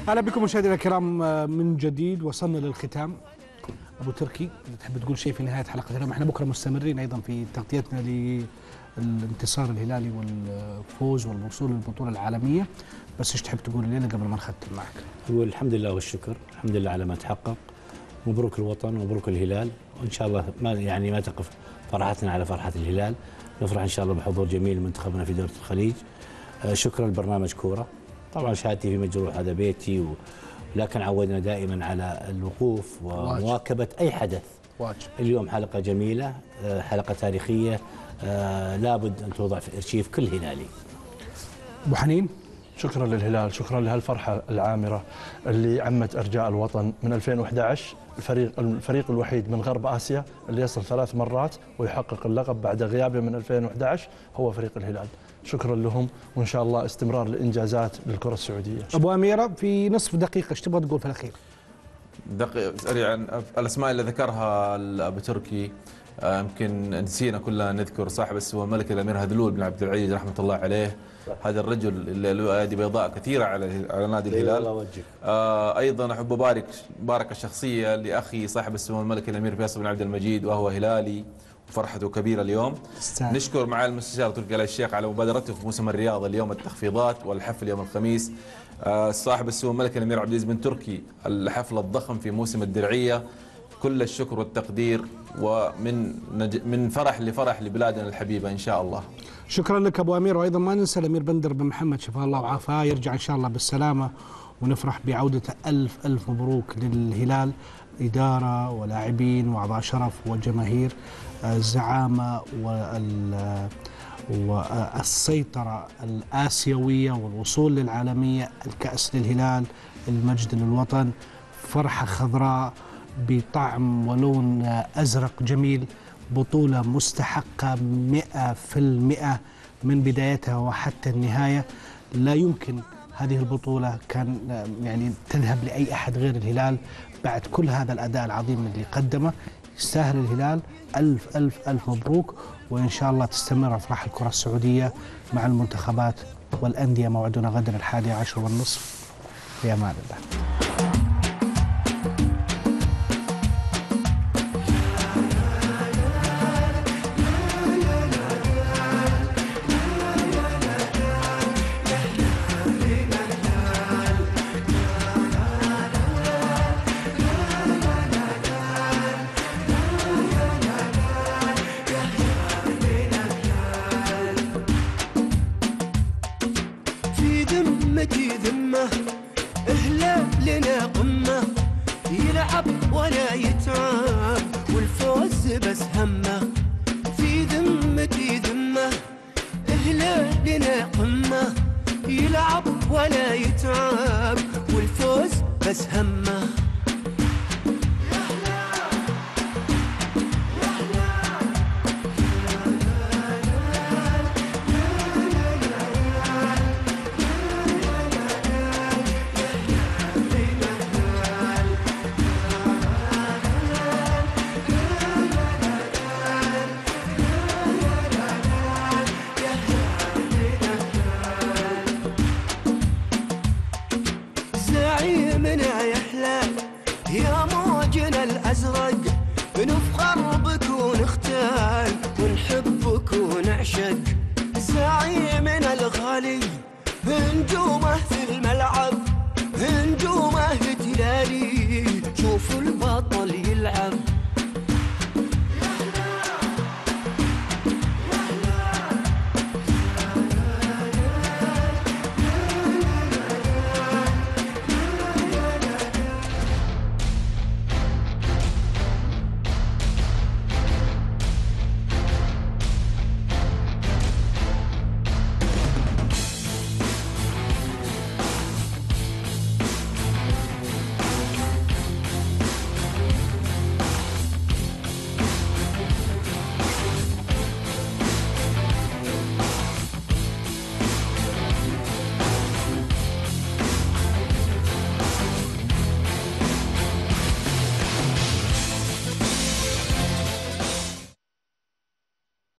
اهلا بكم مشاهدينا الكرام من جديد. وصلنا للختام. ابو تركي تحب تقول شيء في نهايه حلقه اليوم؟ احنا بكره مستمرين ايضا في تغطيتنا للانتصار الهلالي والفوز والوصول للبطوله العالميه، بس ايش تحب تقول لنا قبل ما نختم معك؟ أقول الحمد لله والشكر، الحمد لله على ما تحقق. مبروك الوطن ومبروك الهلال، وان شاء الله ما يعني ما تقف فرحتنا على فرحه الهلال، نفرح ان شاء الله بحضور جميل منتخبنا في دوله الخليج. شكرا لبرنامج كوره. طبعا شهادتي في مجروح هذا بيتي و... لكن عودنا دائما على الوقوف ومواكبه اي حدث. واجب. اليوم حلقه جميله، حلقه تاريخيه، لابد ان توضع في ارشيف كل هلالي. ابو حنين، شكرا للهلال، شكرا لهالفرحه العامره اللي عمت ارجاء الوطن من ألفين وأحد عشر. الفريق الفريق الوحيد من غرب اسيا اللي يصل ثلاث مرات ويحقق اللقب بعد غيابه من ألفين وأحد عشر هو فريق الهلال. شكرا لهم، وان شاء الله استمرار الانجازات للكره السعوديه. ابو اميره في نصف دقيقه ايش تبغى تقول في الاخير؟ دقيقة سريعا، الاسماء اللي ذكرها ابو تركي يمكن نسينا كلنا نذكر صاحب السمو الملك الامير هذلول بن عبد العزيز رحمه الله عليه. هذا الرجل اللي له ايادي بيضاء كثيره على على نادي الهلال. آه ايضا احب ابارك بارك الشخصيه لاخي صاحب السمو الملك الامير فيصل بن عبد المجيد وهو هلالي وفرحته كبيره اليوم. استعد. نشكر معالي المستشار تركي آل الشيخ على مبادرته في موسم الرياض اليوم، التخفيضات والحفل يوم الخميس. آه صاحب السمو الملك الامير عبد العزيز بن تركي الحفل الضخم في موسم الدرعيه. كل الشكر والتقدير، ومن من فرح لفرح لبلادنا الحبيبه ان شاء الله. شكرا لك ابو امير، وايضا ما ننسى الامير بندر بن محمد شفاه الله وعافاه، يرجع ان شاء الله بالسلامه ونفرح بعودته. الف الف مبروك للهلال، اداره ولاعبين واعضاء شرف وجماهير، الزعامه والسيطره الاسيويه والوصول للعالميه، الكاس للهلال، المجد للوطن، فرحه خضراء بطعم ولون أزرق جميل، بطولة مستحقة مئة في المئة من بدايتها وحتى النهاية. لا يمكن هذه البطولة كان يعني تذهب لأي أحد غير الهلال بعد كل هذا الأداء العظيم اللي قدمه. يستاهل الهلال. ألف ألف ألف مبروك، وإن شاء الله تستمر أفراح الكرة السعودية مع المنتخبات والأندية. موعدنا غدا الحادي عشر والنصف. في أمان الله. يلعب ولا يتعب والفوز بس همه. يا موجنا الأزرق بنفخر بك ونختال ونحبك ونعشق. زعيمنا الغالي نجومه في الملعب، نجومه